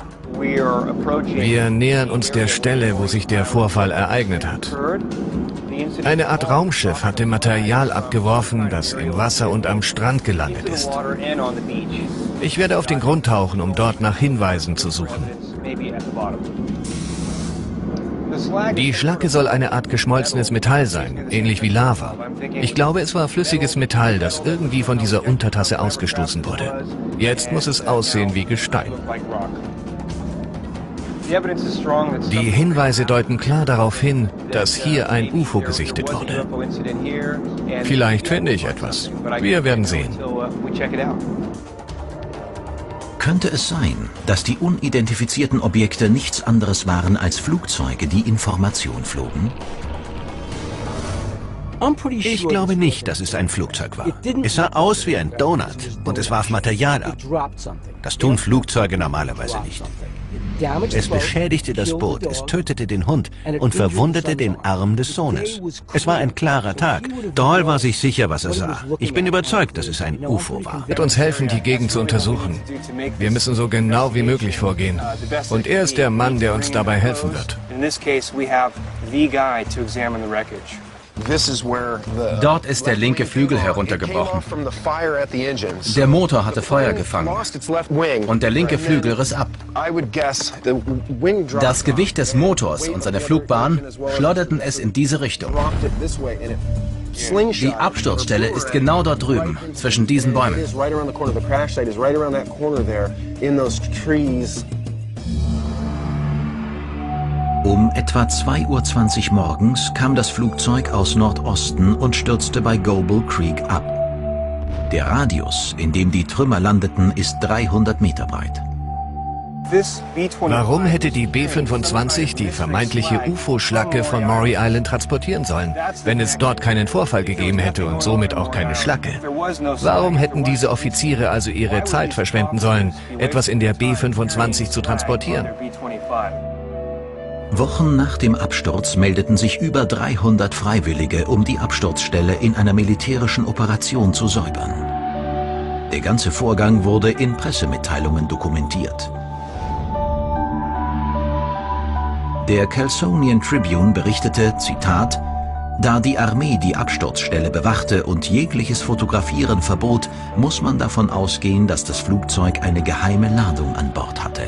Speaker 3: Wir nähern uns der Stelle, wo sich der Vorfall ereignet hat. Eine Art Raumschiff hatte Material abgeworfen, das im Wasser und am Strand gelandet ist. Ich werde auf den Grund tauchen, um dort nach Hinweisen zu suchen. Die Schlacke soll eine Art geschmolzenes Metall sein, ähnlich wie Lava. Ich glaube, es war flüssiges Metall, das irgendwie von dieser Untertasse ausgestoßen wurde. Jetzt muss es aussehen wie Gestein. Die Hinweise deuten klar darauf hin, dass hier ein U F O gesichtet wurde. Vielleicht finde ich etwas. Wir werden sehen.
Speaker 1: Könnte es sein, dass die unidentifizierten Objekte nichts anderes waren als Flugzeuge, die Information flogen?
Speaker 2: Ich glaube nicht, dass es ein Flugzeug war. Es sah aus wie ein Donut und es warf Material ab. Das tun Flugzeuge normalerweise nicht. Es beschädigte das Boot, es tötete den Hund und verwundete den Arm des Sohnes. Es war ein klarer Tag. Dahl war sich sicher, was er sah. Ich bin überzeugt, dass es ein U F O war.
Speaker 3: Wird uns helfen, die Gegend zu untersuchen. Wir müssen so genau wie möglich vorgehen. Und er ist der Mann, der uns dabei helfen wird.
Speaker 5: Dort ist der linke Flügel heruntergebrochen. Der Motor hatte Feuer gefangen und der linke Flügel riss ab. Das Gewicht des Motors und seine Flugbahn schleuderten es in diese Richtung. Die Absturzstelle ist genau dort drüben, zwischen diesen Bäumen.
Speaker 1: Um etwa zwei Uhr zwanzig morgens kam das Flugzeug aus Nordosten und stürzte bei Goble Creek ab. Der Radius, in dem die Trümmer landeten, ist dreihundert Meter breit.
Speaker 3: Warum hätte die B fünfundzwanzig die vermeintliche U F O-Schlacke von Maury Island transportieren sollen, wenn es dort keinen Vorfall gegeben hätte und somit auch keine Schlacke? Warum hätten diese Offiziere also ihre Zeit verschwenden sollen, etwas in der B fünfundzwanzig zu transportieren?
Speaker 1: Wochen nach dem Absturz meldeten sich über dreihundert Freiwillige, um die Absturzstelle in einer militärischen Operation zu säubern. Der ganze Vorgang wurde in Pressemitteilungen dokumentiert. Der Celsonian Tribune berichtete, Zitat, da die Armee die Absturzstelle bewachte und jegliches Fotografieren verbot, muss man davon ausgehen, dass das Flugzeug eine geheime Ladung an Bord hatte.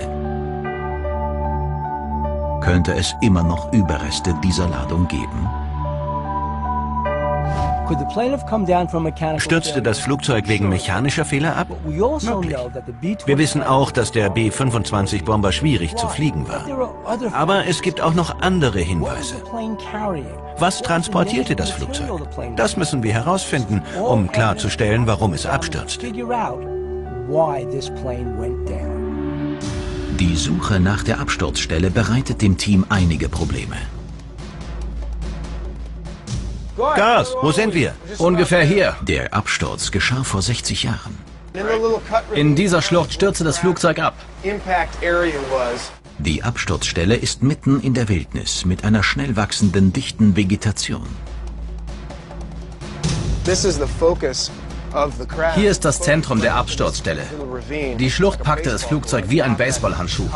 Speaker 1: Könnte es immer noch Überreste dieser Ladung geben?
Speaker 2: Stürzte das Flugzeug wegen mechanischer Fehler ab? Möglich. Wir wissen auch, dass der B fünfundzwanzig Bomber schwierig zu fliegen war. Aber es gibt auch noch andere Hinweise. Was transportierte das Flugzeug? Das müssen wir herausfinden, um klarzustellen, warum es abstürzte.
Speaker 1: Die Suche nach der Absturzstelle bereitet dem Team einige Probleme.
Speaker 2: Gas, wo sind wir?
Speaker 5: Ungefähr hier.
Speaker 1: Der Absturz geschah vor sechzig Jahren.
Speaker 5: In dieser Schlucht stürzte das Flugzeug ab.
Speaker 1: Die Absturzstelle ist mitten in der Wildnis mit einer schnell wachsenden, dichten Vegetation.
Speaker 5: Hier ist das Zentrum der Absturzstelle. Die Schlucht packte das Flugzeug wie ein Baseballhandschuh.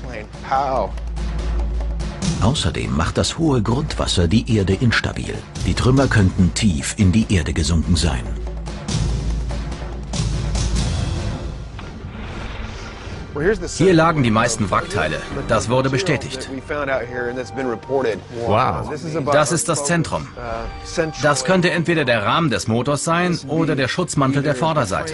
Speaker 1: Außerdem macht das hohe Grundwasser die Erde instabil. Die Trümmer könnten tief in die Erde gesunken sein.
Speaker 5: Hier lagen die meisten Wrackteile. Das wurde bestätigt.
Speaker 3: Wow.
Speaker 5: Das ist das Zentrum. Das könnte entweder der Rahmen des Motors sein oder der Schutzmantel der Vorderseite.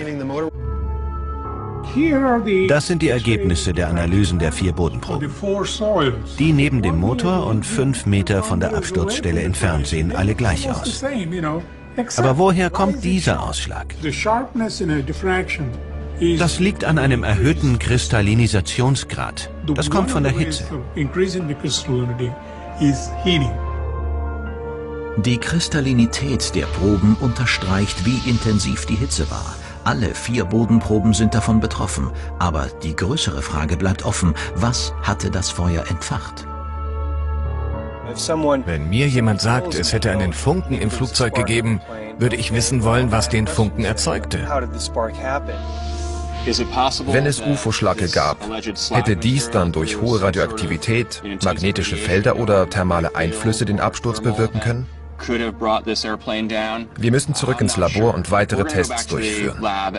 Speaker 2: Das sind die Ergebnisse der Analysen der vier Bodenproben. Die neben dem Motor und fünf Meter von der Absturzstelle entfernt sehen alle gleich aus. Aber woher kommt dieser Ausschlag? Das liegt an einem erhöhten Kristallinisationsgrad. Das kommt von der Hitze.
Speaker 1: Die Kristallinität der Proben unterstreicht, wie intensiv die Hitze war. Alle vier Bodenproben sind davon betroffen. Aber die größere Frage bleibt offen. Was hatte das Feuer entfacht?
Speaker 3: Wenn mir jemand sagt, es hätte einen Funken im Flugzeug gegeben, würde ich wissen wollen, was den Funken erzeugte.
Speaker 4: Wenn es U F O-Schlacke gab, hätte dies dann durch hohe Radioaktivität, magnetische Felder oder thermale Einflüsse den Absturz bewirken können? Wir müssen zurück ins Labor und weitere Tests durchführen.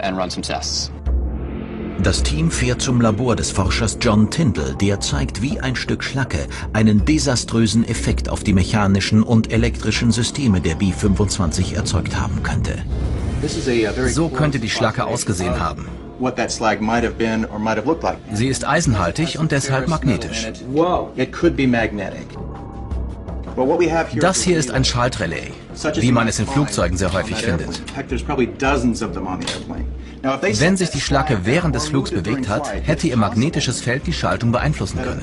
Speaker 1: Das Team fährt zum Labor des Forschers John Tyndall, der zeigt, wie ein Stück Schlacke einen desaströsen Effekt auf die mechanischen und elektrischen Systeme der B fünfundzwanzig erzeugt haben könnte.
Speaker 5: So könnte die Schlacke ausgesehen haben. Sie ist eisenhaltig und deshalb magnetisch. Das hier ist ein Schaltrelais, wie man es in Flugzeugen sehr häufig findet. Wenn sich die Schlacke während des Flugs bewegt hat, hätte ihr magnetisches Feld die Schaltung beeinflussen können.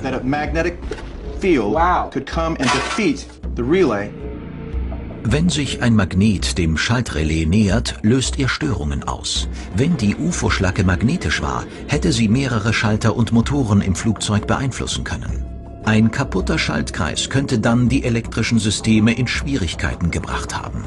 Speaker 1: Wenn sich ein Magnet dem Schaltrelais nähert, löst er Störungen aus. Wenn die U F O-Schlacke magnetisch war, hätte sie mehrere Schalter und Motoren im Flugzeug beeinflussen können. Ein kaputter Schaltkreis könnte dann die elektrischen Systeme in Schwierigkeiten gebracht haben.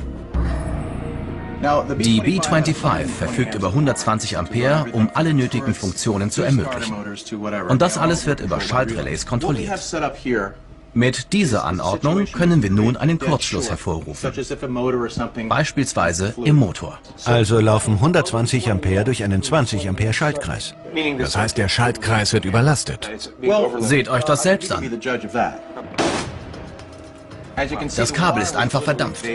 Speaker 5: Die B fünfundzwanzig verfügt über hundertzwanzig Ampere, um alle nötigen Funktionen zu ermöglichen. Und das alles wird über Schaltrelais kontrolliert. Mit dieser Anordnung können wir nun einen Kurzschluss hervorrufen, beispielsweise im Motor.
Speaker 2: Also laufen hundertzwanzig Ampere durch einen zwanzig Ampere Schaltkreis.
Speaker 3: Das heißt, der Schaltkreis wird überlastet.
Speaker 5: Seht euch das selbst an. Das Kabel ist einfach verdampft.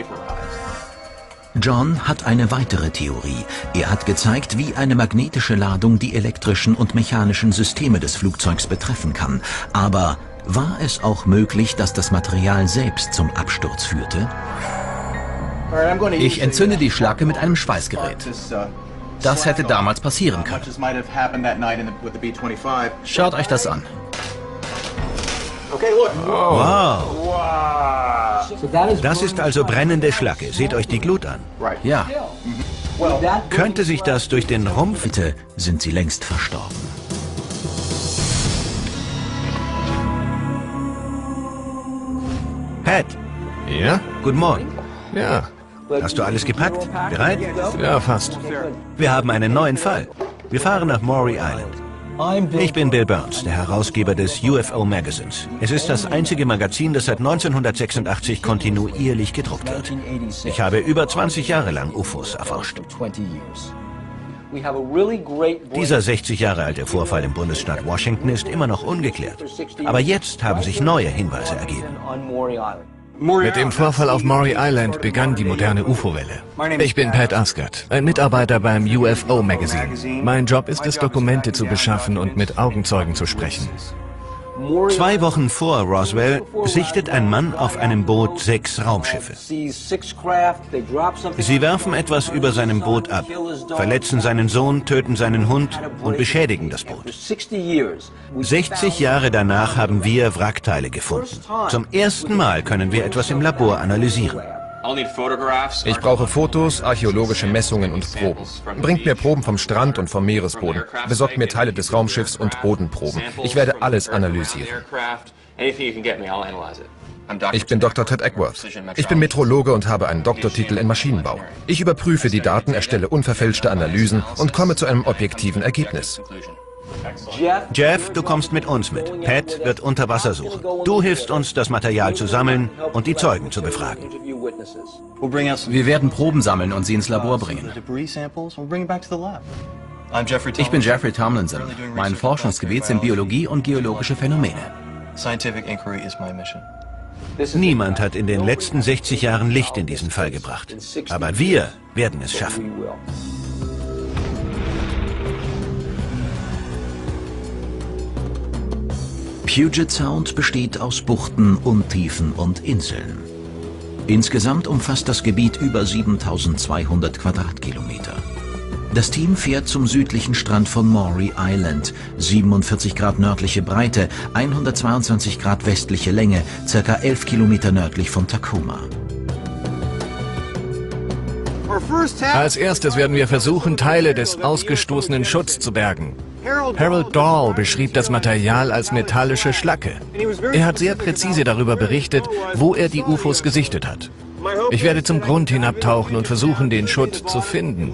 Speaker 1: John hat eine weitere Theorie. Er hat gezeigt, wie eine magnetische Ladung die elektrischen und mechanischen Systeme des Flugzeugs betreffen kann. Aber war es auch möglich, dass das Material selbst zum Absturz führte?
Speaker 5: Ich entzünde die Schlacke mit einem Schweißgerät. Das hätte damals passieren können. Schaut euch das an.
Speaker 2: Wow! Das ist also brennende Schlacke. Seht euch die Glut an.
Speaker 5: Ja.
Speaker 2: Könnte sich das durch den Rumpf...
Speaker 1: Bitte sind sie längst verstorben.
Speaker 2: Pat,
Speaker 3: Ja?
Speaker 2: guten Morgen.
Speaker 3: Ja.
Speaker 2: Hast du alles gepackt? Bereit?
Speaker 3: Ja, fast.
Speaker 2: Wir haben einen neuen Fall. Wir fahren nach Maury Island. Ich bin Bill Burns, der Herausgeber des U F O Magazins. Es ist das einzige Magazin, das seit neunzehnhundertsechsundachtzig kontinuierlich gedruckt wird. Ich habe über zwanzig Jahre lang U F Os erforscht. Dieser sechzig Jahre alte Vorfall im Bundesstaat Washington ist immer noch ungeklärt. Aber jetzt haben sich neue Hinweise ergeben.
Speaker 3: Mit dem Vorfall auf Maury Island begann die moderne U F O-Welle. Ich bin Pat Ascott, ein Mitarbeiter beim U F O Magazine. Mein Job ist es, Dokumente zu beschaffen und mit Augenzeugen zu sprechen.
Speaker 2: Zwei Wochen vor Roswell sichtet ein Mann auf einem Boot sechs Raumschiffe. Sie werfen etwas über seinem Boot ab, verletzen seinen Sohn, töten seinen Hund und beschädigen das Boot. sechzig Jahre danach haben wir Wrackteile gefunden. Zum ersten Mal können wir etwas im Labor analysieren.
Speaker 4: Ich brauche Fotos, archäologische Messungen und Proben. Bringt mir Proben vom Strand und vom Meeresboden. Besorgt mir Teile des Raumschiffs und Bodenproben. Ich werde alles analysieren. Ich bin Doktor Ted Eckworth. Ich bin Metrologe und habe einen Doktortitel in Maschinenbau. Ich überprüfe die Daten, erstelle unverfälschte Analysen und komme zu einem objektiven Ergebnis.
Speaker 2: Jeff, du kommst mit uns mit. Pat wird unter Wasser suchen. Du hilfst uns, das Material zu sammeln und die Zeugen zu befragen.
Speaker 5: Wir werden Proben sammeln und sie ins Labor bringen. Ich bin Jeffrey Tomlinson. Mein Forschungsgebiet sind Biologie und geologische Phänomene.
Speaker 2: Niemand hat in den letzten sechzig Jahren Licht in diesen Fall gebracht. Aber wir werden es schaffen.
Speaker 1: Puget Sound besteht aus Buchten, Untiefen und Inseln. Insgesamt umfasst das Gebiet über siebentausendzweihundert Quadratkilometer. Das Team fährt zum südlichen Strand von Maury Island, siebenundvierzig Grad nördliche Breite, hundertzweiundzwanzig Grad westliche Länge, circa elf Kilometer nördlich von Tacoma.
Speaker 3: Als erstes werden wir versuchen, Teile des ausgestoßenen Schutts zu bergen. Harold Dahl beschrieb das Material als metallische Schlacke. Er hat sehr präzise darüber berichtet, wo er die U F Os gesichtet hat. Ich werde zum Grund hinabtauchen und versuchen, den Schutt zu finden.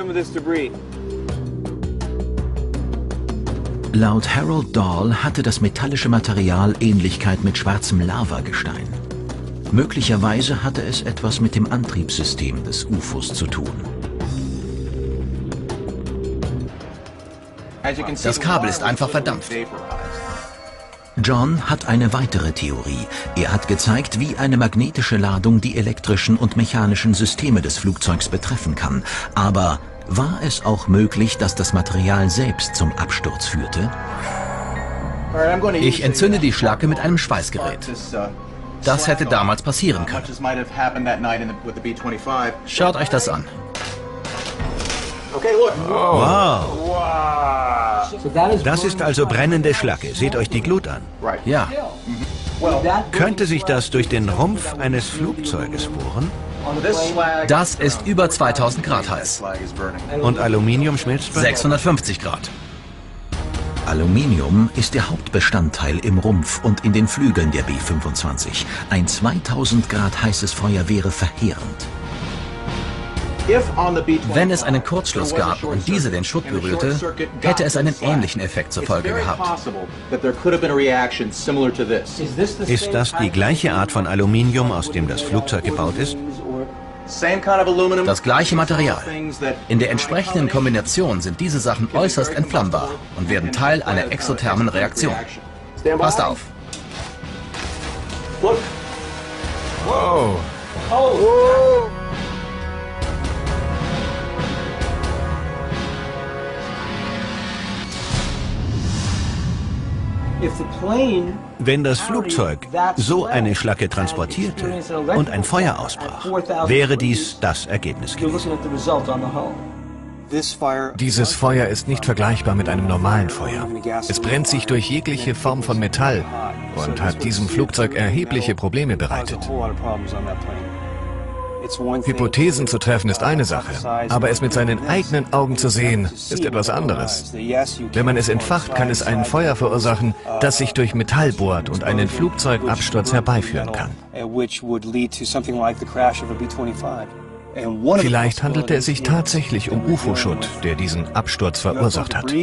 Speaker 1: Laut Harold Dahl hatte das metallische Material Ähnlichkeit mit schwarzem Lavagestein. Möglicherweise hatte es etwas mit dem Antriebssystem des U F Os zu tun.
Speaker 5: Das Kabel ist einfach verdampft.
Speaker 1: John hat eine weitere Theorie. Er hat gezeigt, wie eine magnetische Ladung die elektrischen und mechanischen Systeme des Flugzeugs betreffen kann. Aber war es auch möglich, dass das Material selbst zum Absturz führte?
Speaker 5: Ich entzünde die Schlacke mit einem Schweißgerät. Das hätte damals passieren können. Schaut euch das an.
Speaker 2: Wow! Das ist also brennende Schlacke. Seht euch die Glut an.
Speaker 5: Ja.
Speaker 2: Könnte sich das durch den Rumpf eines Flugzeuges bohren?
Speaker 5: Das ist über zweitausend Grad heiß.
Speaker 2: Und Aluminium schmilzt bei?
Speaker 5: sechshundertfünfzig Grad.
Speaker 1: Aluminium ist der Hauptbestandteil im Rumpf und in den Flügeln der B fünfundzwanzig. Ein zweitausend Grad heißes Feuer wäre verheerend.
Speaker 5: Wenn es einen Kurzschluss gab und dieser den Schutt berührte, hätte es einen ähnlichen Effekt zur Folge gehabt.
Speaker 2: Ist das die gleiche Art von Aluminium, aus dem das Flugzeug gebaut ist?
Speaker 5: Das gleiche Material. In der entsprechenden Kombination sind diese Sachen äußerst entflammbar und werden Teil einer exothermen Reaktion. Passt auf!
Speaker 3: Wow!
Speaker 2: Wenn das Flugzeug so eine Schlacke transportierte und ein Feuer ausbrach, wäre dies das Ergebnis gewesen.
Speaker 3: Dieses Feuer ist nicht vergleichbar mit einem normalen Feuer. Es brennt sich durch jegliche Form von Metall und hat diesem Flugzeug erhebliche Probleme bereitet. Hypothesen zu treffen ist eine Sache, aber es mit seinen eigenen Augen zu sehen, ist etwas anderes. Wenn man es entfacht, kann es ein Feuer verursachen, das sich durch Metall bohrt und einen Flugzeugabsturz herbeiführen kann. Vielleicht handelte es sich tatsächlich um U F O-Schutt, der diesen Absturz verursacht hat.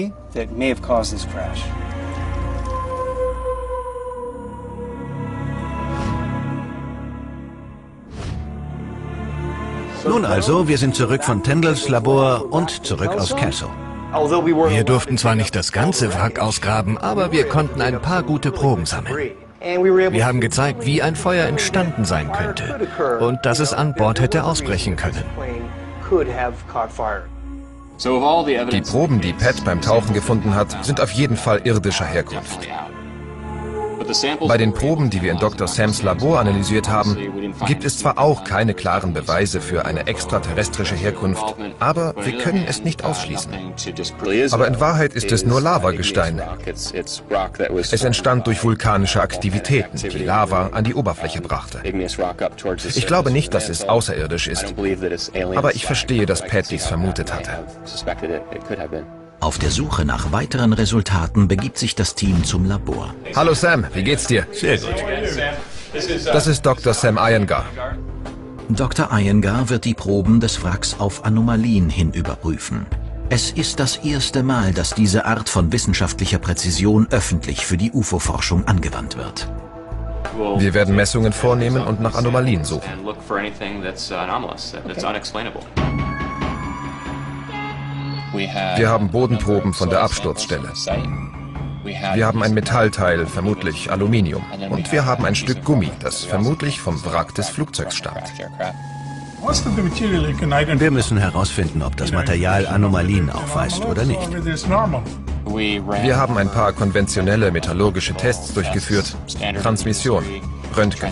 Speaker 2: Nun also, wir sind zurück von Tyndalls Labor und zurück aus Castle.
Speaker 3: Wir durften zwar nicht das ganze Wrack ausgraben, aber wir konnten ein paar gute Proben sammeln. Wir haben gezeigt, wie ein Feuer entstanden sein könnte und dass es an Bord hätte ausbrechen können.
Speaker 4: Die Proben, die Pat beim Tauchen gefunden hat, sind auf jeden Fall irdischer Herkunft. Bei den Proben, die wir in Doktor Sams Labor analysiert haben, gibt es zwar auch keine klaren Beweise für eine extraterrestrische Herkunft, aber wir können es nicht ausschließen. Aber in Wahrheit ist es nur Lavagestein. Es entstand durch vulkanische Aktivitäten, die Lava an die Oberfläche brachte. Ich glaube nicht, dass es außerirdisch ist, aber ich verstehe, dass Pat dies vermutet hatte.
Speaker 1: Auf der Suche nach weiteren Resultaten begibt sich das Team zum Labor.
Speaker 4: Hallo Sam, wie geht's dir?
Speaker 2: Sehr gut.
Speaker 4: Das ist Doktor Sam Iyengar.
Speaker 1: Doktor Iyengar wird die Proben des Wracks auf Anomalien hin überprüfen. Es ist das erste Mal, dass diese Art von wissenschaftlicher Präzision öffentlich für die U F O-Forschung angewandt wird.
Speaker 4: Wir werden Messungen vornehmen und nach Anomalien suchen. Wir haben Bodenproben von der Absturzstelle. Wir haben ein Metallteil, vermutlich Aluminium. Und wir haben ein Stück Gummi, das vermutlich vom Wrack des Flugzeugs stammt.
Speaker 2: Wir müssen herausfinden, ob das Material Anomalien aufweist oder nicht.
Speaker 4: Wir haben ein paar konventionelle metallurgische Tests durchgeführt. Transmission, Röntgen.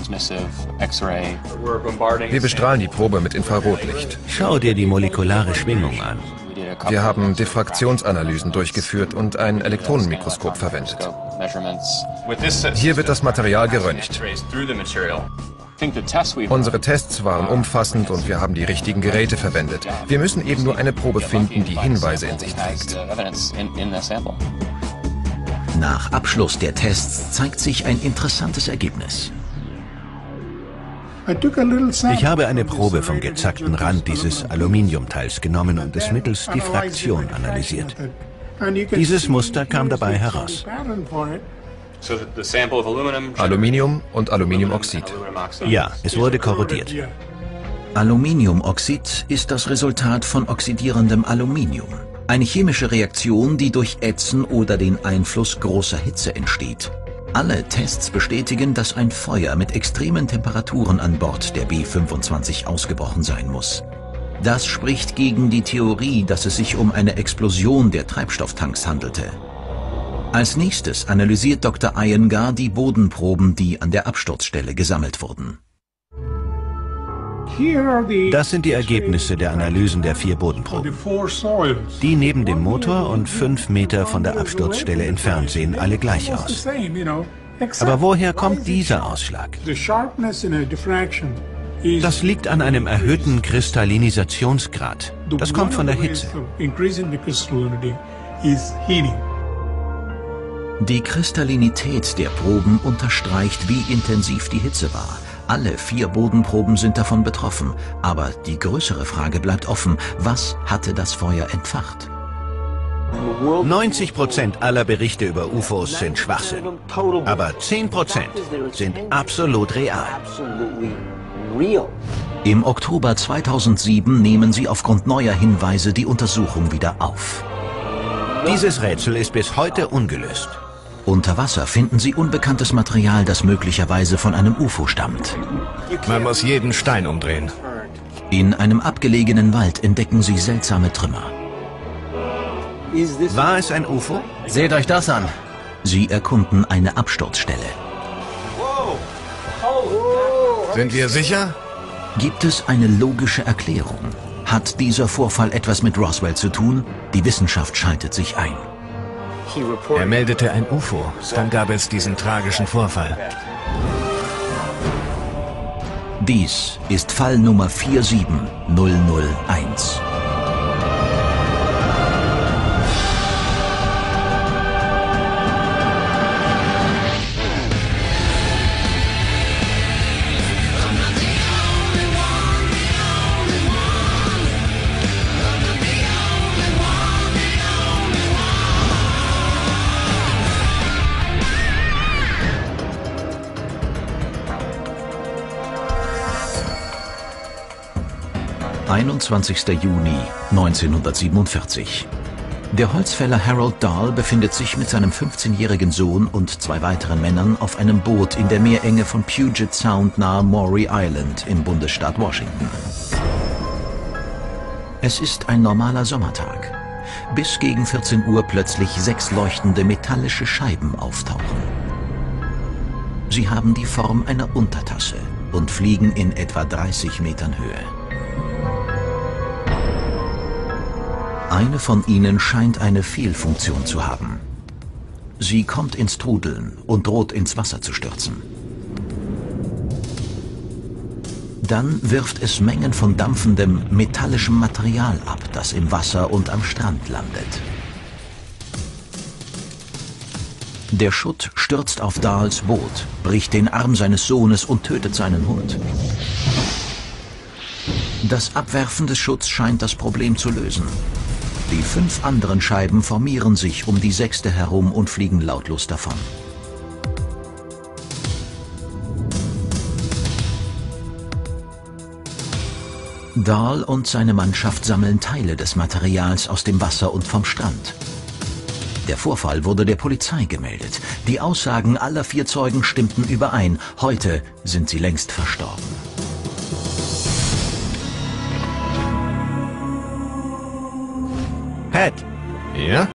Speaker 4: Wir bestrahlen die Probe mit Infrarotlicht.
Speaker 2: Schau dir die molekulare Schwingung an.
Speaker 4: Wir haben Diffraktionsanalysen durchgeführt und ein Elektronenmikroskop verwendet. Hier wird das Material geröntgt. Unsere Tests waren umfassend und wir haben die richtigen Geräte verwendet. Wir müssen eben nur eine Probe finden, die Hinweise in sich trägt.
Speaker 1: Nach Abschluss der Tests zeigt sich ein interessantes Ergebnis.
Speaker 2: Ich habe eine Probe vom gezackten Rand dieses Aluminiumteils genommen und es mittels Diffraktion analysiert. Dieses Muster kam dabei heraus.
Speaker 4: Aluminium und Aluminiumoxid.
Speaker 2: Ja, es wurde korrodiert.
Speaker 1: Aluminiumoxid ist das Resultat von oxidierendem Aluminium. Eine chemische Reaktion, die durch Ätzen oder den Einfluss großer Hitze entsteht. Alle Tests bestätigen, dass ein Feuer mit extremen Temperaturen an Bord der B fünfundzwanzig ausgebrochen sein muss. Das spricht gegen die Theorie, dass es sich um eine Explosion der Treibstofftanks handelte. Als nächstes analysiert Doktor Iyengar die Bodenproben, die an der Absturzstelle gesammelt wurden.
Speaker 2: Das sind die Ergebnisse der Analysen der vier Bodenproben. Die neben dem Motor und fünf Meter von der Absturzstelle entfernt sehen alle gleich aus. Aber woher kommt dieser Ausschlag? Das liegt an einem erhöhten Kristallinisationsgrad. Das kommt von der Hitze.
Speaker 1: Die Kristallinität der Proben unterstreicht, wie intensiv die Hitze war. Alle vier Bodenproben sind davon betroffen, aber die größere Frage bleibt offen: Was hatte das Feuer entfacht?
Speaker 2: neunzig Prozent aller Berichte über U F Os sind Schwachsinn, aber zehn Prozent sind absolut real.
Speaker 1: Im Oktober zweitausendsieben nehmen sie aufgrund neuer Hinweise die Untersuchung wieder auf.
Speaker 2: Dieses Rätsel ist bis heute ungelöst.
Speaker 1: Unter Wasser finden sie unbekanntes Material, das möglicherweise von einem U F O stammt.
Speaker 3: Man muss jeden Stein umdrehen.
Speaker 1: In einem abgelegenen Wald entdecken sie seltsame Trümmer.
Speaker 2: War es ein U F O?
Speaker 5: Seht euch das an.
Speaker 1: Sie erkunden eine Absturzstelle.
Speaker 3: Sind wir sicher?
Speaker 1: Gibt es eine logische Erklärung? Hat dieser Vorfall etwas mit Roswell zu tun? Die Wissenschaft schaltet sich ein.
Speaker 3: Er meldete ein U F O. Dann gab es diesen tragischen Vorfall.
Speaker 1: Dies ist Fall Nummer vier sieben null null eins. einundzwanzigster Juni neunzehnhundertsiebenundvierzig. Der Holzfäller Harold Dahl befindet sich mit seinem fünfzehnjährigen Sohn und zwei weiteren Männern auf einem Boot in der Meerenge von Puget Sound nahe Maury Island im Bundesstaat Washington. Es ist ein normaler Sommertag, bis gegen vierzehn Uhr plötzlich sechs leuchtende metallische Scheiben auftauchen. Sie haben die Form einer Untertasse und fliegen in etwa dreißig Metern Höhe. Eine von ihnen scheint eine Fehlfunktion zu haben. Sie kommt ins Trudeln und droht ins Wasser zu stürzen. Dann wirft es Mengen von dampfendem, metallischem Material ab, das im Wasser und am Strand landet. Der Schutt stürzt auf Dahls Boot, bricht den Arm seines Sohnes und tötet seinen Hund. Das Abwerfen des Schutts scheint das Problem zu lösen. Die fünf anderen Scheiben formieren sich um die sechste herum und fliegen lautlos davon. Dahl und seine Mannschaft sammeln Teile des Materials aus dem Wasser und vom Strand. Der Vorfall wurde der Polizei gemeldet. Die Aussagen aller vier Zeugen stimmten überein. Heute sind sie längst verstorben.
Speaker 2: Pat.
Speaker 3: Ja?